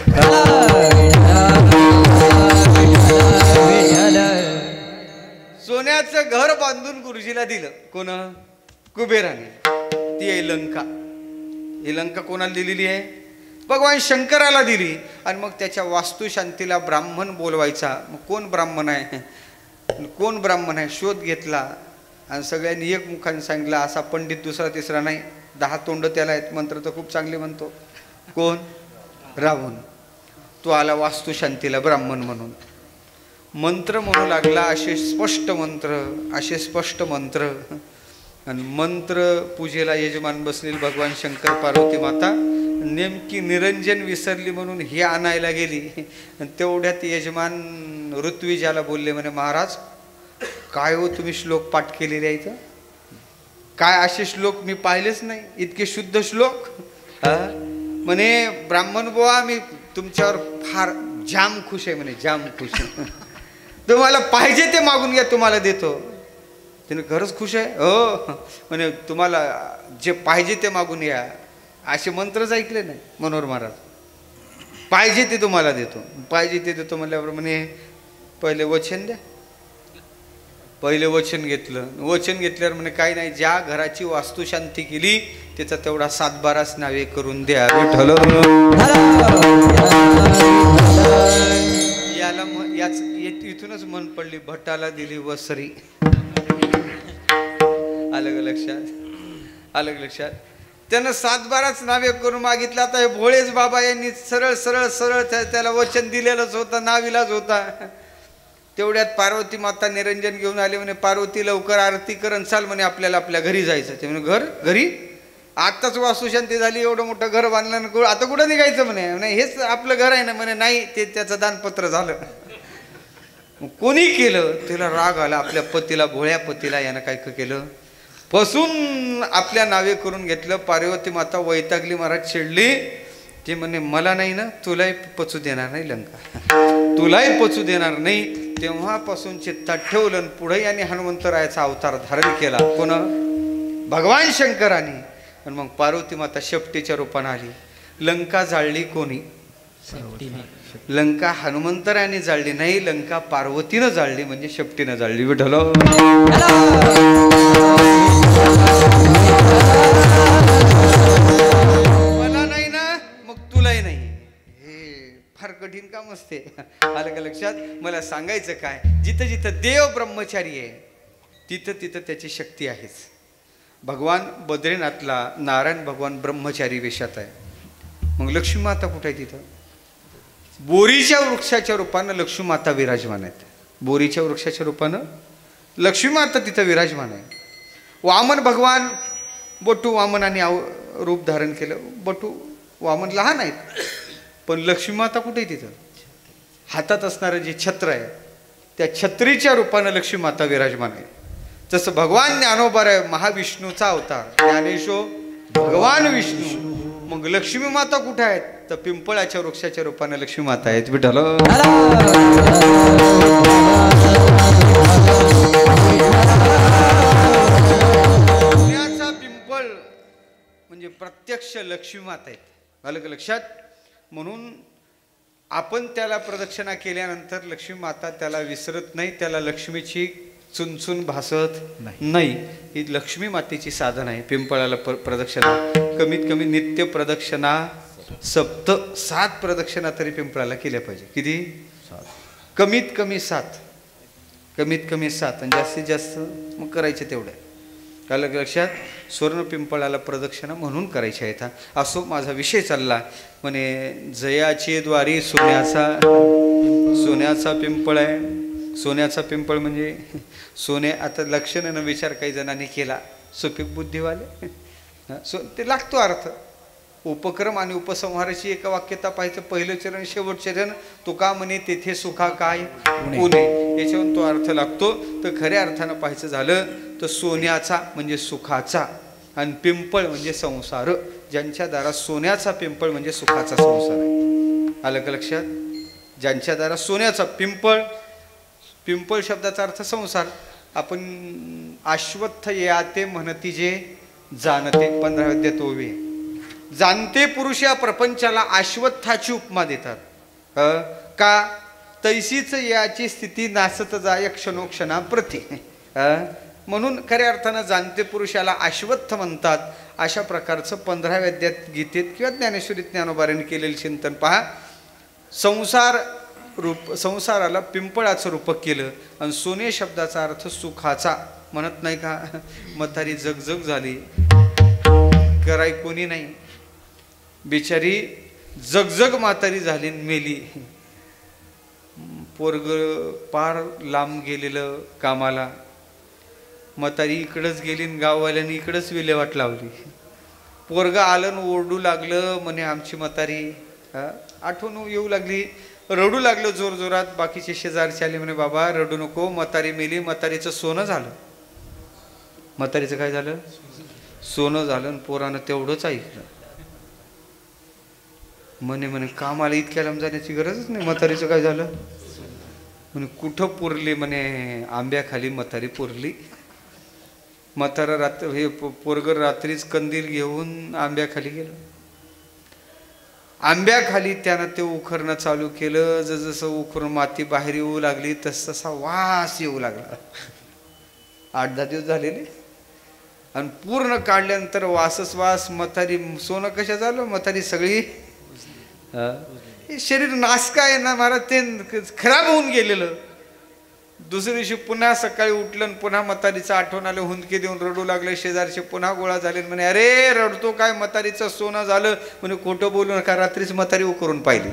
सोन्याचं घर बांधून गुरुजीला दिलं. कोण? कुबेराने. ती आहे लंका. ही लंका कोणाला दिलेली आहे? भगवान शंकराला दिली. आणि मग त्याच्या वास्तुशांतीला ब्राह्मण बोलवायचा. मग कोण ब्राह्मण आहे, कोण ब्राह्मण आहे शोध घेतला. आणि सगळ्यांनी एक मुखाने सांगितलं. असा पंडित दुसरा तिसरा नाही, 10 तोंड त्याला आहेत. मंत्र तर खूप चांगले म्हणतो. कोण? रावण. तो आला वास्तुशांतीला ब्राह्मण म्हणून. मंत्र म्हणू लागला, असे स्पष्ट मंत्र. आणि मंत्र पूजेला यजमान बसलेली भगवान शंकर पार्वती माता नेमकी निरंजन विसरली म्हणून हे आणायला गेली. आणि तेवढ्यात यजमान ऋत्विजाला बोलले, म्हणे महाराज काय हो तुम्ही श्लोक पाठ केलेले आहेत, काय असे श्लोक मी पाहिलेच नाही, इतके शुद्ध श्लोक. म्हणे ब्राह्मण बुवा मी तुमच्यावर फार जाम खुश आहे, म्हणे जाम खुश. तुम्हाला पाहिजे ते मागून घ्या, तुम्हाला देतो. तिने खरंच खुश आहे हो. म्हणे तुम्हाला जे पाहिजे ते मागून या. असे मंत्रच ऐकले नाही मनोहर महाराज. पाहिजे ते तुम्हाला देतो, पाहिजे ते देतो म्हणल्यावर म्हणे पहिले वचन द्या. पहिले वचन घेतलं. वचन घेतल्यावर म्हणे काही नाही, ज्या घराची वास्तुशांती केली त्याचा तेवढा 7-12 नावे करून द्या. विठ्ठल याला याच इथूनच मन पडली, भटाला दिली वसरी. अलग लक्षात त्यानं 7-12 नावे करून मागितलं. आता हे भोळेच बाबा यांनी सरळ त्याला वचन दिलेलंच होतं, नाविलाच होता. तेवढ्यात पार्वती माता निरंजन घेऊन आले. म्हणे पार्वती लवकर आरती करण चाल, म्हणे आपल्याला आपल्या घरी जायचं. ते म्हणे घरी आत्ताच वास्तुशांती झाली, एवढं मोठं घर बांधलं, आता कुठं निघायचं. म्हणे हेच आपलं घर आहे ना. म्हणे नाही, ते त्याचं दानपत्र झालं. कोणी केलं? तिला राग आला आपल्या पतीला, भोळ्या पतीला. यानं काय केलं, फसून आपल्या नावे करून घेतलं. पार्वती माता वैतागली, महाराज चिडली. ते म्हणे मला नाही ना, तुलाही पचू देणार नाही लंका, तुलाही पचू देणार नाही. तेव्हापासून चित्तात ठेवलं. पुढे यांनी हनुमंतरायाचा अवतार धारण केला. कोण? भगवान शंकराने. आणि मग पार्वती माता शेपटीच्या रूपाने आली. लंका जाळली कोणी? लंका हनुमंतरायाने जाळली नाही, लंका पार्वतीनं जाळली, म्हणजे शेपटीनं जाळली. विठ्ठल मला नाही ना, मग तुलाही नाही. हे फार कठीण काम असते. आलं का लक्षात? मला सांगायचं काय, जिथं जिथं देव ब्रह्मचारी आहे तिथं तिथं त्याची शक्ती आहेच. भगवान बद्रीनाथला नारायण भगवान ब्रह्मचारी वेशात आहे. मग लक्ष्मी माता कुठे आहे? तिथं बोरीच्या वृक्षाच्या रूपानं लक्ष्मी माता विराजमान आहेत. बोरीच्या वृक्षाच्या रूपानं लक्ष्मी माता तिथं विराजमान आहे. वामन भगवान बटू वामनाने रूप धारण केलं. बटू वामन लहान आहेत, पण लक्ष्मी माता कुठे आहे? तिथं हातात असणारं जे छत्र आहे त्या छत्रीच्या रूपानं लक्ष्मी माता विराजमान आहे. जसं भगवान ज्ञानोबा आहे महाविष्णूचा अवतार, ज्ञानेश्वर भगवान विष्णू. मग लक्ष्मी माता कुठे आहेत? तर पिंपळाच्या वृक्षाच्या रूपाने लक्ष्मी माता आहेत. विठ्ठल पुण्याचा पिंपळ म्हणजे प्रत्यक्ष लक्ष्मी माता आहेत. आलं का लक्षात? म्हणून आपण त्याला प्रदक्षिणा केल्यानंतर लक्ष्मी माता त्याला विसरत नाही, त्याला लक्ष्मीची चुनचुन भासत नाही. ही लक्ष्मी मातेची साधन आहे. पिंपळाला प्रदक्षिणा कमीत कमी नित्य प्रदक्षिणा 7 प्रदक्षिणा तरी पिंपळाला केल्या पाहिजे. किती? 7. कमीत कमी 7. आणि जास्तीत जास्त मग करायचे तेवढं. अलग लक्षात? स्वर्ण पिंपळाला प्रदक्षिणा म्हणून करायच्या आहेत. असो माझा विषय चालला. म्हणे जयाचे द्वारी सोन्याचा पिंपळ आहे. सोन्याचा पिंपळ म्हणजे सोने. आता लक्षणानं विचार काही जणांनी केला, सुपीक बुद्धिवाले. ते लागतो अर्थ. उपक्रम आणि उपसंहाराची एका वाक्यता पाहायचं. पहिलं चरण शेवट चरण. तुका म्हणे तेथे सुखा काय पुणे, याच्यावरून तो अर्थ लागतो. तर खऱ्या अर्थानं पाहायचं झालं तर सोन्याचा म्हणजे सुखाचा आणि पिंपळ म्हणजे संसार. ज्यांच्या दारात सोन्याचा पिंपळ म्हणजे सुखाचा संसार आहे. आलं का लक्षात? ज्यांच्या दारात सोन्याचा पिंपळ शब्दाचा अर्थ संसार. आपण अश्वत्थ याते म्हणती जे जाणते 15व्या अध्यायात ओवी. जाणते पुरुष या प्रपंचाला अश्वत्थाची उपमा देतात. का? तैसीच याची स्थिती नासत जाय क्षणोक्षणा प्रति. म्हणून खऱ्या अर्थानं जाणते पुरुषाला अश्वत्थ म्हणतात. अशा प्रकारचं 15व्या अध्यायात गीतेत किंवा ज्ञानेश्वरीत ज्ञानोबारांनी केलेलं चिंतन पहा. संसाराला पिंपळाचं रूपक केलं आणि सोने शब्दाचा अर्थ सुखाचा. म्हणत नाही का म्हातारी जगजग झाली, कराय कोणी नाही, बिचारी जगजग म्हातारी झाली मेली. पोरग पार लांब गेलेलं कामाला, म्हातारी इकडंच गेली आणि गाववाल्याने इकडंच विल्हेवाट लावली. पोरग आलं न ओरडू लागलं, म्हणे आमची म्हातारी. आठवण येऊ लागली, रडू लागलं जोर जोरात. बाकीचे शेजारचे आले, म्हणे बाबा रडू नको, म्हातारी मेली, म्हातारीचं सोनं झालं. म्हातारीचं काय झालं? सोनं झालं. आणि पोरानं तेवढंच ऐकलं. म्हणे कामाला इतक्या लांब जाण्याची गरजच नाही, म्हातारीचं काय झालं? म्हणे कुठं पुरली? म्हणे आंब्याखाली म्हातारी पुरली. म्हातारा हे पोरगर रात्रीच कंदील घेऊन आंब्याखाली गेलं. आंब्याखाली त्यानं ते उखरणं चालू केलं. जसं उखरून माती बाहेर येऊ लागली तसा वास येऊ लागला. 8-10 दिवस झालेले आणि पूर्ण काढल्यानंतर वासच वास. म्हातारी सोनं कशा झालं? म्हातारी सगळी शरीर नासका आहे ना महाराज, ते खराब होऊन गेलेलं. दुसऱ्या दिवशी पुन्हा सकाळी उठलं आणि पुन्हा म्हातारीचं आठवण आलं. हुंदके देऊन रडू लागले. शेजारचे पुन्हा गोळा झाले. म्हणे अरे रडतो काय, म्हातारीचं सोनं झालं. म्हणे खोटं बोलू नका, रात्रीच म्हातारी उकरून पाहिली.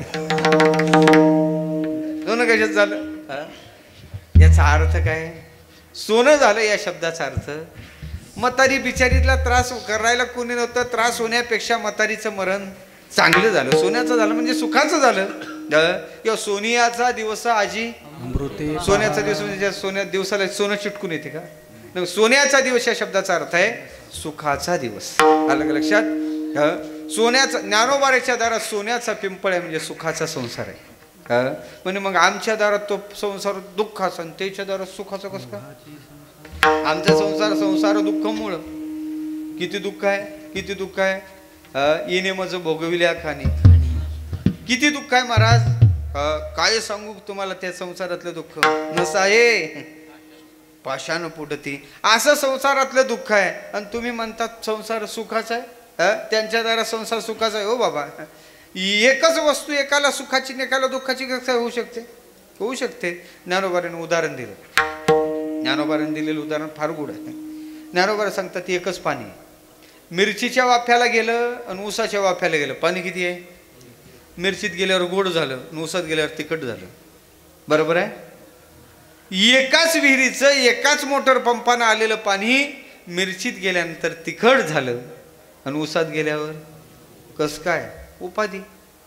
सोनं कशात झालं? याचा अर्थ काय? सोनं झालं या शब्दाचा अर्थ म्हातारी बिचारीला त्रास करायला कोणी नव्हतं. त्रास होण्यापेक्षा म्हातारीचं मरण चांगलं झालं. सोन्याचं झालं म्हणजे सुखाचं झालं. किंवा सोनियाचा दिवस आजी सोन्याचा दिवस म्हणजे सोन्या दिवसाला सोनं चिटकून येते का? सोन्याचा दिवस या शब्दाचा अर्थ आहे सुखाचा दिवस. आलं लक्षात? सोन्याचा ज्ञानोबाच्या दारात सोन्याचा पिंपळ आहे म्हणजे सुखाचा संसार आहे. म्हणजे मग आमच्या दारात तो संसार दुःखाचा आणि त्याच्या दारात सुखाचा कसं काय? आमचा संसार दुःखामुळं. किती दुःख आहे, किती दुःख आहे. येणे माझं भोगविल्या खाणी. किती दुःख आहे महाराज, काय सांगू तुम्हाला त्या संसारातलं दुःख. नसाये पाषाण पुढती असं संसारातलं दुःख आहे. आणि तुम्ही म्हणतात संसार सुखाचा आहे. त्यांच्या द्वारा संसार सुखाचा आहे. हो बाबा, एकच वस्तू एकाला सुखाची एकाला दुःखाची कसं होऊ शकते? होऊ शकते. ज्ञानोबाने उदाहरण दिलं. ज्ञानोबाने दिलेलं उदाहरण फार गुढ आहे. ज्ञानोबा सांगतात एकच पाणी, मिरचीच्या वाफ्याला गेलं आणि ऊसाच्या वाफ्याला गेलं, पाणी किती आहे? मिरचीत गेल्यावर गोड झालं, ऊसात गेल्यावर तिखट झालं. बरोबर आहे? एकाच विहिरीचं एकाच मोटर पंपानं आलेलं पाणी मिरचीत गेल्यानंतर तिखट झालं आणि ऊसात गेल्यावर कसं काय? उपाधी.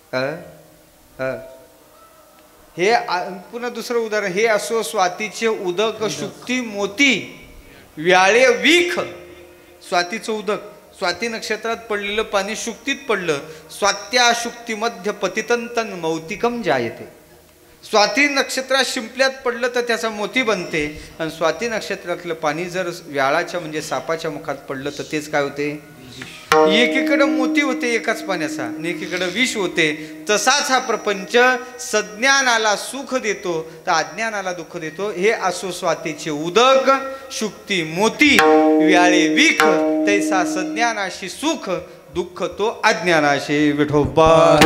हे पुन्हा दुसरं उदाहरण, हे असो स्वातीचे उदक शुक्ती मोती व्याळे वीख. स्वातीचं उदक, स्वाती नक्षत्रात पडलेलं पाणी शुक्तीत पडलं. स्वात्या शुक्ती मध्य पतितंतन मौतिकम जायते. स्वाती नक्षत्रात शिंपल्यात पडलं तर त्याचा मोती बनते. आणि स्वाती नक्षत्रातलं पाणी जर व्याळाच्या म्हणजे सापाच्या मुखात पडलं तर तेच काय होते? एकीकडे मोती होते एकाच पाण्याचा आणि एकीकडे विष होते. तसाच हा प्रपंच सज्ञानाला सुख देतो तर अज्ञानाला दुःख देतो. हे असो स्वातीचे उदक शुक्ती मोती व्याळे विख. तैसा सज्ञानाशी सुख, दुःख तो अज्ञानाशी. विठोबा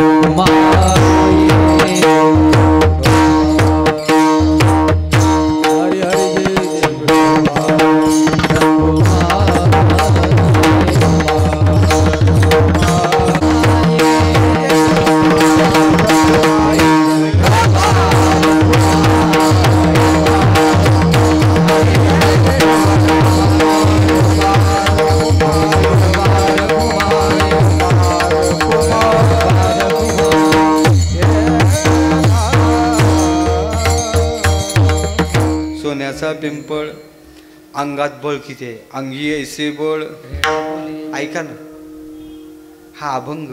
पिंपळ. अंगात बळ किती आहे? अंगी ऐसे बळ. ऐका ना, हा अभंग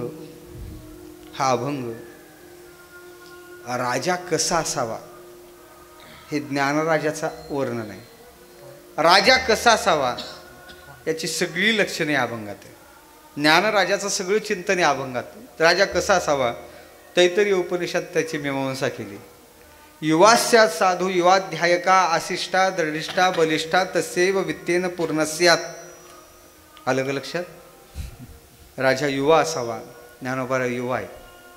राजा कसा असावा हे ज्ञानराजाचा वर्णन आहे. राजा कसा असावा याची सगळी लक्षणे अभंगात आहे. ज्ञानराजाचं सगळं चिंतन आहे अभंगात. राजा कसा असावा तैतरीय उपनिषद त्याची मीमांसा केली. युवास्यात साधू युवाध्यायका आशिष्टा दृढिष्ठा बलिष्ठा तस्यैव वित्तेन पूर्णस्यात. आलं का लक्षात? राजा युवा असावा. ज्ञानोबा युवा आहे.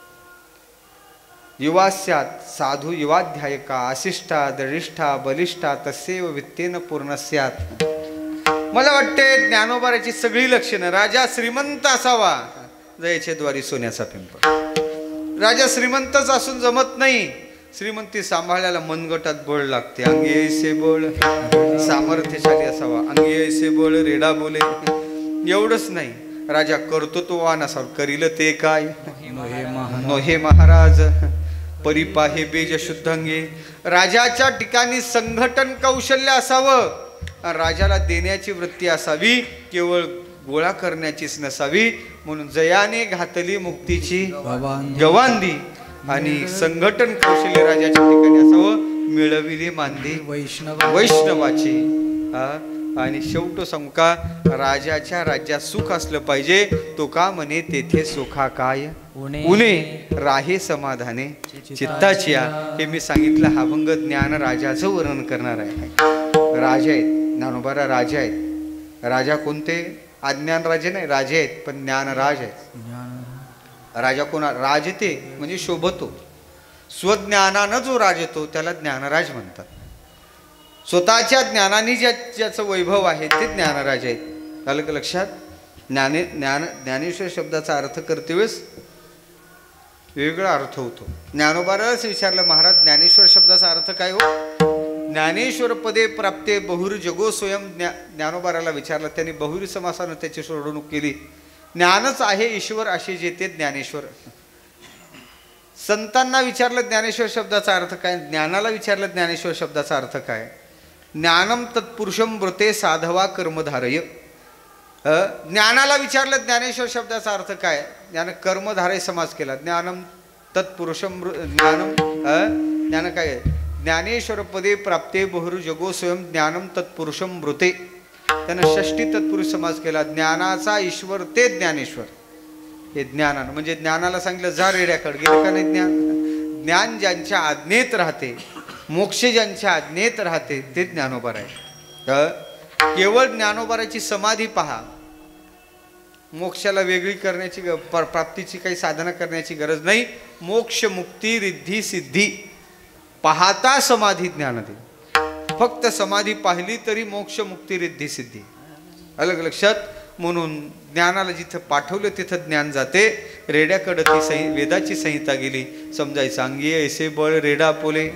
युवास्यात साधू युवाध्यायका आशिष्टा दृढिष्ठा बलिष्ठा तस्यैव वित्तेन पूर्णस्यात. मला वाटते ज्ञानोबाची सगळी लक्षणं. राजा श्रीमंत असावा, जयचे द्वारी सोन्याचा पिंपळ. राजा श्रीमंतच असून जमत नाही. श्रीमंती सांभाळायला मनगटात बळ लागते. अंगी ऐसे बळ सामर्थ्यशाली असावा. अंगी ऐसे बळ रेडा बोले. एवढंच नाही, राजा कर्तृत्ववान असावा. करील ते काय नोहे महाराज परिपाहे बेज शुद्धांगे. राजाच्या ठिकाणी संघटन कौशल्य असावं. राजाला देण्याची वृत्ती असावी, केवळ गोळा करण्याचीच नसावी. म्हणून जयाने घातली मुक्तीची गवांदी आणि संघटन कौशल्य राजाच्या ठिकाणी असावं. मिळविली मांदी वैष्णवाची. आणि शेवट सांगू का, राजाच्या राज्यात सुख असलं पाहिजे. तो का म्हणे तेथे सुखा काय उणे राहे समाधाने चित्ताची. हे मी सांगितलं. हा अभंग ज्ञान राजाचं वर्णन करणार आहे. राजा आहेत, ज्ञानोबारा राजा आहेत. राजा कोणते? अज्ञान राजे नाही, राजे आहेत, पण ज्ञानराज आहेत. राजा कोणा? राजते म्हणजे शोभतो. स्वज्ञानानं जो राजतो त्याला ज्ञानराज म्हणतात. स्वतःच्या ज्ञानाने ज्याचं वैभव आहे ते ज्ञानराज आहेत. आलं का लक्षात? ज्ञानेश्वर शब्दाचा अर्थ करते वेळेस वेगळा अर्थ होतो. ज्ञानोबाराच विचारलं, महाराज ज्ञानेश्वर शब्दाचा अर्थ काय हो? ज्ञानेश्वर पदे प्राप्ते बहुरी जगो स्वयं. ज्ञानोबाराला विचारलं, त्यांनी बहुरी समासानं त्याची सोडवणूक केली. ज्ञानच आहे ईश्वर असे जे ते ज्ञानेश्वर. संतांना विचारलं ज्ञानेश्वर शब्दाचा अर्थ काय? ज्ञानाला विचारलं ज्ञानेश्वर शब्दाचा अर्थ काय? ज्ञानम तत्पुरुषम वृते साधवा कर्मधारय. ज्ञानाला विचारलं ज्ञानेश्वर शब्दाचा अर्थ काय? ज्ञान कर्मधारय समास केला. ज्ञानम तत्पुरुषम ज्ञान काय? ज्ञानेश्वर पदे प्राप्ते बहुरु जगो स्वयं ज्ञानम तत्पुरुषम वृते. त्यानं षष्टी तत्पुरुष समास केला. ज्ञानाचा ईश्वर ते ज्ञानेश्वर. हे ज्ञानानं म्हणजे ज्ञानाला सांगितलं जा रेड्याकडे. गेलं का नाही ज्ञान? ज्ञान ज्यांच्या आज्ञेत राहते, मोक्ष ज्यांच्या आज्ञेत राहते ते ज्ञानोबार आहे. केवळ ज्ञानोबाराची समाधी पहा. मोक्षाला वेगळी करण्याची प्राप्तीची काही साधना करण्याची गरज नाही. मोक्ष मुक्ती रिद्धी सिद्धी पाहता समाधी ज्ञान दे. फक्त समाधी पाहिली तरी मोक्ष मुक्ती रिद्धी सिद्धी. अलग लक्षात. म्हणून ज्ञानाला जिथं पाठवलं तिथं ज्ञान जाते. रेड्याकडं ती वेदाची संहिता गेली. समजायचं अंगी ऐसे बळ रेडा पोले.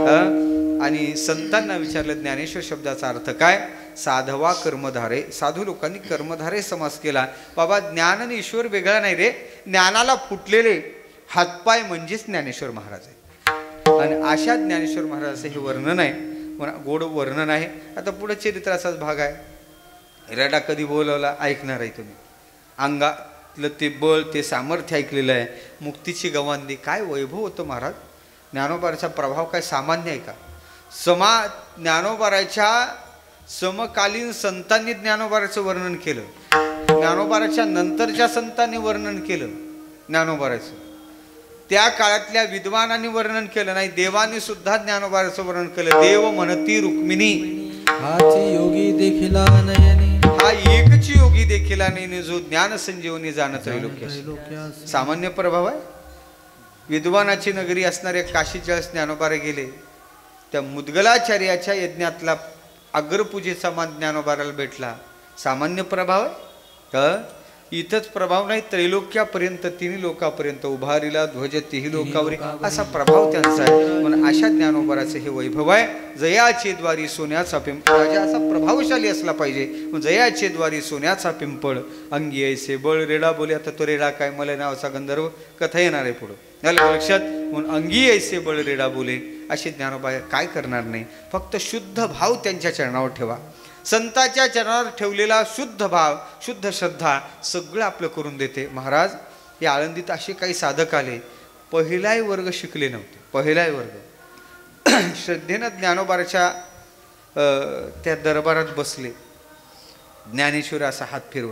आणि संतांना विचारलं ज्ञानेश्वर शब्दाचा अर्थ काय? साधवा कर्मधारे. साधू लोकांनी कर्मधारे समास केला. बाबा ज्ञान आणि ईश्वर वेगळा नाही रे. ज्ञानाला फुटलेले हातपाय म्हणजेच ज्ञानेश्वर महाराज आहे. आणि अशा ज्ञानेश्वर महाराजाचं हे वर्णन आहे. गोड वर्णन आहे. आता पुढे चरित्राचाच भाग आहे. रेडा कधी बोलवला ऐकणार आहे तुम्ही. अंगातलं ते बळ ते सामर्थ्य ऐकलेलं आहे. मुक्तीची गवांदी. काय वैभव होतं महाराज. ज्ञानोबाराचा प्रभाव काय सामान्य आहे का? ज्ञानोबाराच्या समकालीन संतांनी ज्ञानोबाराचं वर्णन केलं. ज्ञानोबाराच्या नंतरच्या संतांनी वर्णन केलं ज्ञानोबाराचं. त्या काळातल्या विद्वानांनी वर्णन केलं नाही. देवांनी सुद्धा ज्ञानोबाराचं वर्णन केलं. देव म्हणती रुक्मिणी हाची योगी देखिला नयनी. हा एकची योगी देखिला नाही जो ज्ञान संजीवनी जाणत लोक. सामान्य प्रभाव आहे. विद्वानाची नगरी असणाऱ्या काशीच्या ज्ञानोबारे गेले. त्या मुद्गलाचार्याच्या यज्ञातला अग्रपूजेचा मान ज्ञानोबाराला भेटला. सामान्य प्रभाव आहे. इथंच प्रभाव नाही, त्रैलोक्यापर्यंत तिन्ही लोकांपर्यंत उभारीला ध्वज तिही लोकावरी असा प्रभाव त्यांचा आहे. म्हणून अशा ज्ञानोबाराचं हे वैभव आहे. जयाचे द्वारी सोन्याचा पिंपळ. राजा असा प्रभावशाली असला पाहिजे. जयाचे द्वारी सोन्याचा पिंपळ अंगी ऐसे बळ रेडा बोले. आता तो रेडा काय? मला नावाचा गंधर्व कथा येणार आहे पुढं. झालं लक्षात. म्हणून अंगी ऐसे बळ रेडा बोले. असे ज्ञानोबा काय करणार नाही. फक्त शुद्ध भाव त्यांच्या चरणावर ठेवा. संतांच्या चरणावर ठेवलेला शुद्ध भाव शुद्ध श्रद्धा सगळं आपलं करून देते. महाराज या आळंदीत असे काही साधक आले. पहिलाही वर्ग शिकले नव्हते. पहिलाही वर्ग श्रद्धेनं ज्ञानोबाराच्या त्या दरबारात बसले. ज्ञानेश्वरी असा हात फिरवत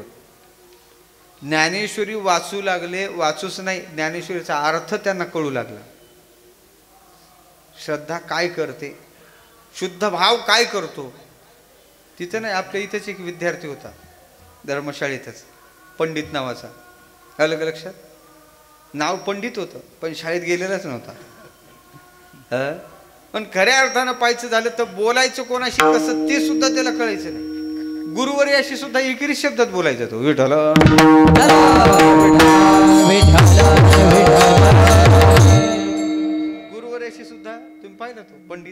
ज्ञानेश्वरी वाचू लागले. वाचूच नाही, ज्ञानेश्वरीचा अर्थ त्यांना कळू लागला. श्रद्धा काय करते, शुद्ध भाव काय करतो. तिथं नाही, आपल्या इथंच एक विद्यार्थी होता धर्मशाळेतच, पंडित नावाचा. अलग लक्षात. नाव पंडित होतं पण शाळेत गेलेलाच नव्हता. पण खऱ्या अर्थानं पाहायचं झालं तर बोलायचं कोणाशी कसं ते सुद्धा त्याला कळायचं नाही. गुरुवर्याशी सुद्धा एकेरी शब्दात बोलायचा तो. विठ्ठल गुरुवर्याशी सुद्धा तुम्ही पाहिला तो पंडित,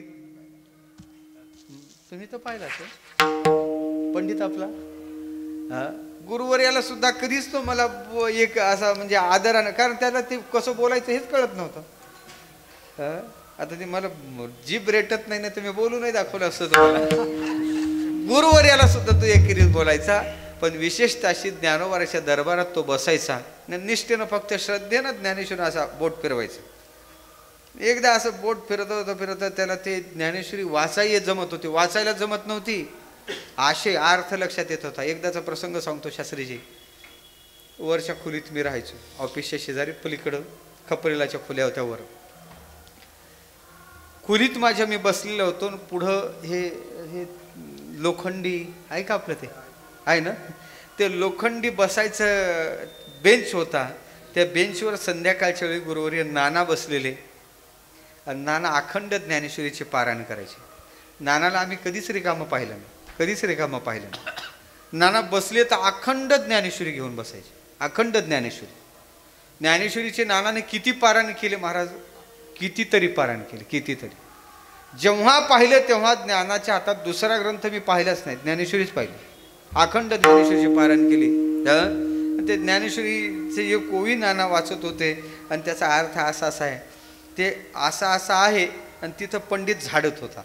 तुम्ही तर पाहिला तो पंडित आपला गुरुवर्याला सुद्धा कधीच तो मला एक असा म्हणजे आदरानं, कारण त्याला ते कसं बोलायचं हेच कळत नव्हतं. आता ते मला जीभ रेटत नाही ना, तुम्ही बोलू नाही दाखवलं असतं तुम्हाला. गुरुवर्याला सुद्धा तो एकेरीत बोलायचा, पण विशेषतः अशी ज्ञानोबाच्या दरबारात तो बसायचा. निष्ठेनं फक्त श्रद्धेनं ज्ञानेश्वर असा बोट फिरवायचा. एकदा असं बोट फिरत त्याला ते ज्ञानेश्वरी वाचायला जमत होती, वाचायला जमत नव्हती, आशय अर्थ लक्षात येत होता. एकदाचा प्रसंग सांगतो शास्त्रीजी. वरच्या खोलीत मी राहायचो, ऑफिसच्या शेजारी पलीकडं खपरेलाच्या खोल्या होत्या वर. खोलीत माझ्या मी बसलेलो होतो, पुढं हे लोखंडी आहे का आपलं, ते आहे ना, ते लोखंडी बसायचं बेंच होता. त्या बेंचवर संध्याकाळच्या वेळी गुरुवर्य नाना बसलेले आणि नाना अखंड ज्ञानेश्वरीचे पारायण करायचे. नानाला आम्ही कधीच रिकामं पाहिलं नाही, कधीच रिकामं पाहिलं नाही. नाना बसले तर अखंड ज्ञानेश्वरी घेऊन बसायचे, अखंड ज्ञानेश्वरी. ज्ञानेश्वरीचे नानाने किती पारायण केले महाराज, कितीतरी पारायण केले, कितीतरी. जेव्हा पाहिलं तेव्हा ज्ञानाच्या हातात दुसरा ग्रंथ मी पाहिलाच नाही, ज्ञानेश्वरीच पाहिली. अखंड ज्ञानेश्वरीचे पारायण केले. ते ज्ञानेश्वरीचे एक ओवी नाना वाचत होते आणि त्याचा अर्थ असा असा आहे, ते असा आहे, आणि तिथं पंडित झाडत होता.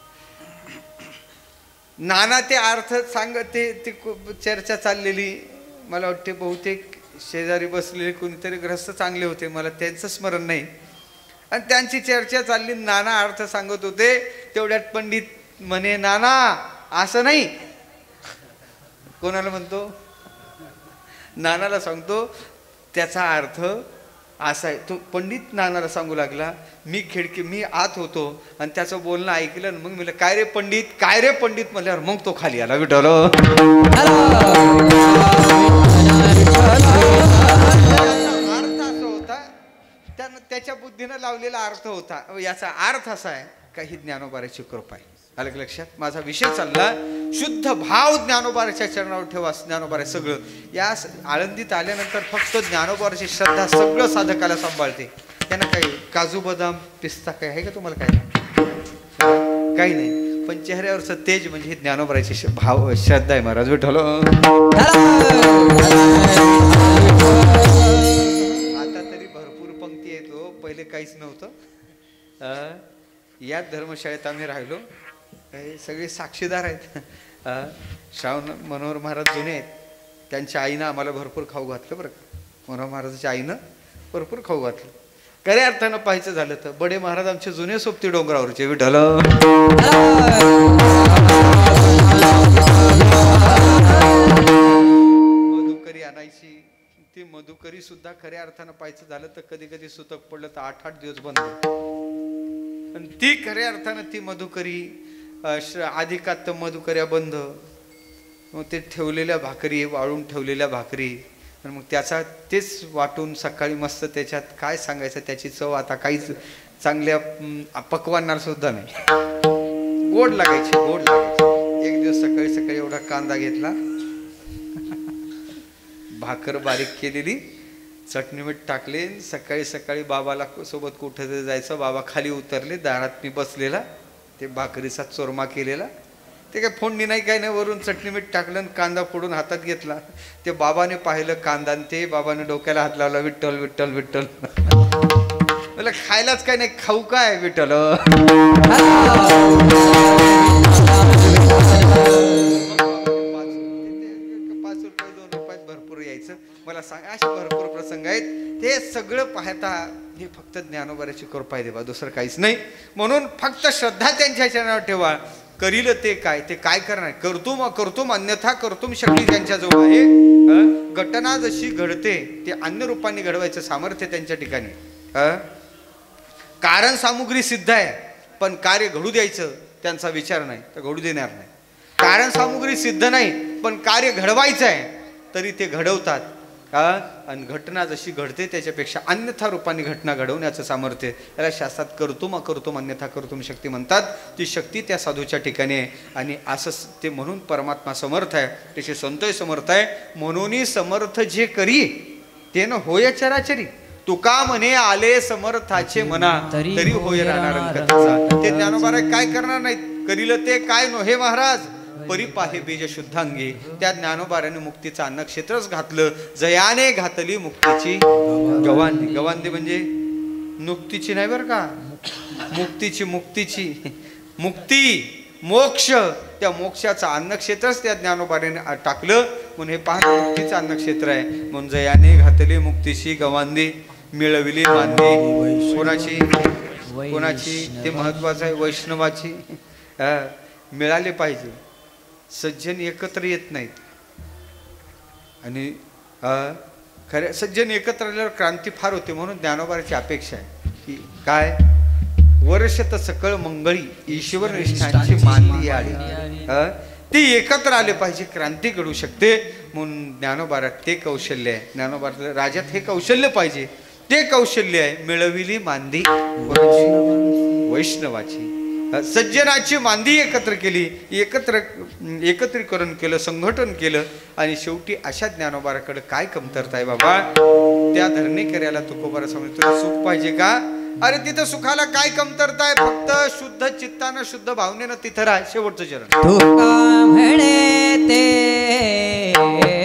नाना ते अर्थ सांगत ते चर्चा चाललेली. मला वाटते बहुतेक शेजारी बसलेले कोणीतरी ग्रस्त चांगले होते, मला त्यांचं स्मरण नाही. आणि त्यांची चर्चा चालली, नाना अर्थ सांगत होते. तेवढ्यात पंडित म्हणे, नाना असं नाही. कोणाला म्हणतो? नानाला सांगतो त्याचा अर्थ असा आहे. तो पंडित नानाला सांगू लागला. मी आत होतो आणि त्याचं बोलणं ऐकलं. मग मी काय रे पंडित, काय रे पंडित म्हणल्यावर मग तो खाली आला. विठ्ठल अर्थ असा होता, त्यानं त्याच्या बुद्धीनं लावलेला अर्थ होता. याचा अर्थ असा आहे का ही ज्ञानोबाची कृपा आहे. आलं की लक्षात? माझा विषय चालला शुद्ध भाव ज्ञानोबाच्या चरणावर ठेवा. ज्ञानोबा सगळं या आळंदीत आल्यानंतर फक्त ज्ञानोबाची श्रद्धा सगळं साधकाला सांभाळते. त्यांना काही काजू बदाम पिस्ता काय आहे का तुम्हाला? काय काही नाही, पण चेहऱ्यावरचं तेज म्हणजे ही ज्ञानोबाची भाव श्रद्धा आहे महाराज. विठ्ठल आता तरी भरपूर पंक्ती येतो, पहिले काहीच नव्हतं. याच धर्मशाळेत आम्ही राहिलो, सगळे साक्षीदार आहेत. श्रावण मनोहर महाराज जुने आहेत, त्यांच्या आईनं आम्हाला भरपूर खाऊ घातलं बरं का. मनोहर महाराजाच्या आईनं भरपूर खाऊ घातलं. खऱ्या अर्थानं पाहायचं झालं तर बडे महाराज आमचे जुने सोबती डोंगरावरचे. विठ्ठल मधुकरी आणायची. ती मधुकरी सुद्धा खऱ्या अर्थानं पाहायचं झालं तर कधी कधी सुतक पडलं तर 8-8 दिवस बंद. आणि ती खऱ्या अर्थानं ती मधुकरी अधिकात मधुकऱ्या बंद. मग ते ठेवलेल्या भाकरी, वाळून ठेवलेल्या भाकरी, आणि मग त्याचा तेच वाटून सकाळी मस्त त्याच्यात काय सांगायचं, त्याची चव आता काहीच चांगल्या पकवानाला सुद्धा नाही. गोड लागायची, गोड लागायची. एक दिवस सकाळी सकाळी एवढा कांदा घेतला, भाकर बारीक केलेली, चटणी मीठ टाकले. सकाळी सकाळी बाबाला सोबत कुठं जायचं, बाबा खाली उतरले. दारात मी बसलेला, ते भाकरीचा चोरमा केलेला, ते काय फोडणी नाही काय नाही, वरून चटणी मीठ टाकलं, कांदा फोडून हातात घेतला. ते बाबाने पाहिलं कांदा आणि ते बाबाने डोक्याला हात लावला. विठ्ठल विठ्ठल विठ्ठल. मला खायलाच काय नाही, खाऊ काय विठ्ठल. 5 रुपये 2 रुपयात भरपूर यायचं. मला सांग, असे भरपूर प्रसंग आहेत. ते सगळं पाहता हे फक्त ज्ञानोबाची कृपा आहे देवा, दुसरं काहीच नाही. म्हणून फक्त श्रद्धा त्यांच्या चरणावर ठेवा. करील ते काय, ते काय करणार, करतुम अन्यथा करतुम शक्ती त्यांच्याजवळ आहे. घटना जशी घडते ते अन्य रूपाने घडवायचं सामर्थ्य त्यांच्या ठिकाणी. कारण सामुग्री सिद्ध आहे, पण कार्य घडू द्यायचं त्यांचा विचार नाही, तर घडू देणार नाही. कारण सामुग्री सिद्ध नाही, पण कार्य घडवायचं आहे तरी ते घडवतात. आणि घटना जशी घडते त्याच्यापेक्षा अन्यथा रूपाने घटना घडवण्याचं सामर्थ्य याला शास्त्रात करतुम अन्यथा करतुम शक्ती म्हणतात. ती शक्ती त्या साधूच्या ठिकाणी आहे. आणि असं ते म्हणून परमात्मा समर्थ आहे, त्याचे संतही समर्थ आहे. म्हणून समर्थ जे करी ते न होय चराचरी. तुका म्हणे आले समर्थाचे मना तरी होय राहणार अंकचा. ते ज्ञानोबारा काय करणार नाहीत, करील ते काय नो हे महाराज परिपाहे बीज शुद्धांगी. त्या ज्ञानोबाराने मुक्तीचं अन्नक्षेत्रच घातलं. जयाने घातली मुक्तीची गवांधी. गवांधी म्हणजे नुक्तीची नाही बरं का, मुक्तीची. मुक्ती मोक्ष, त्या मोक्षाचं अन्नक्षेत्रच त्या ज्ञानोबाराने टाकलं. म्हणून हे पहा मुक्तीचं अन्नक्षेत्र आहे. म्हणून जयाने घातली मुक्तीची गवांधी, मिळविली मांदी. कोणाची ते महत्वाचं आहे, वैष्णवाची. मिळाले पाहिजे. सज्जन एकत्र येत नाहीत आणि खऱ्या सज्जन एकत्र आल्यावर क्रांती फार होते. म्हणून ज्ञानोबाराची अपेक्षा आहे की काय, वर्षत सकळ मंगळी ईश्वर निष्ठांची मानली आली. ती एकत्र आले पाहिजे, क्रांती घडू शकते. म्हणून ज्ञानोबारात ते कौशल्य आहे. ज्ञानोबारात राजात हे कौशल्य पाहिजे. ते कौशल्य आहे मिळविली मांदी. वैष्णवाची सज्जनाची मांदी एकत्र केली, एकत्रीकरण केलं, संघटन केलं. आणि शेवटी अशा ज्ञानोबाराकडे काय कमतरता आहे बाबा. त्या धरणीकऱ्याला तुकोबारा सांगतो तुला सुख पाहिजे का, अरे तिथं सुखाला काय कमतरता आहे, फक्त शुद्ध चित्तानं शुद्ध भावनेनं तिथं राह. शेवटचं चरण तुका म्हणे ते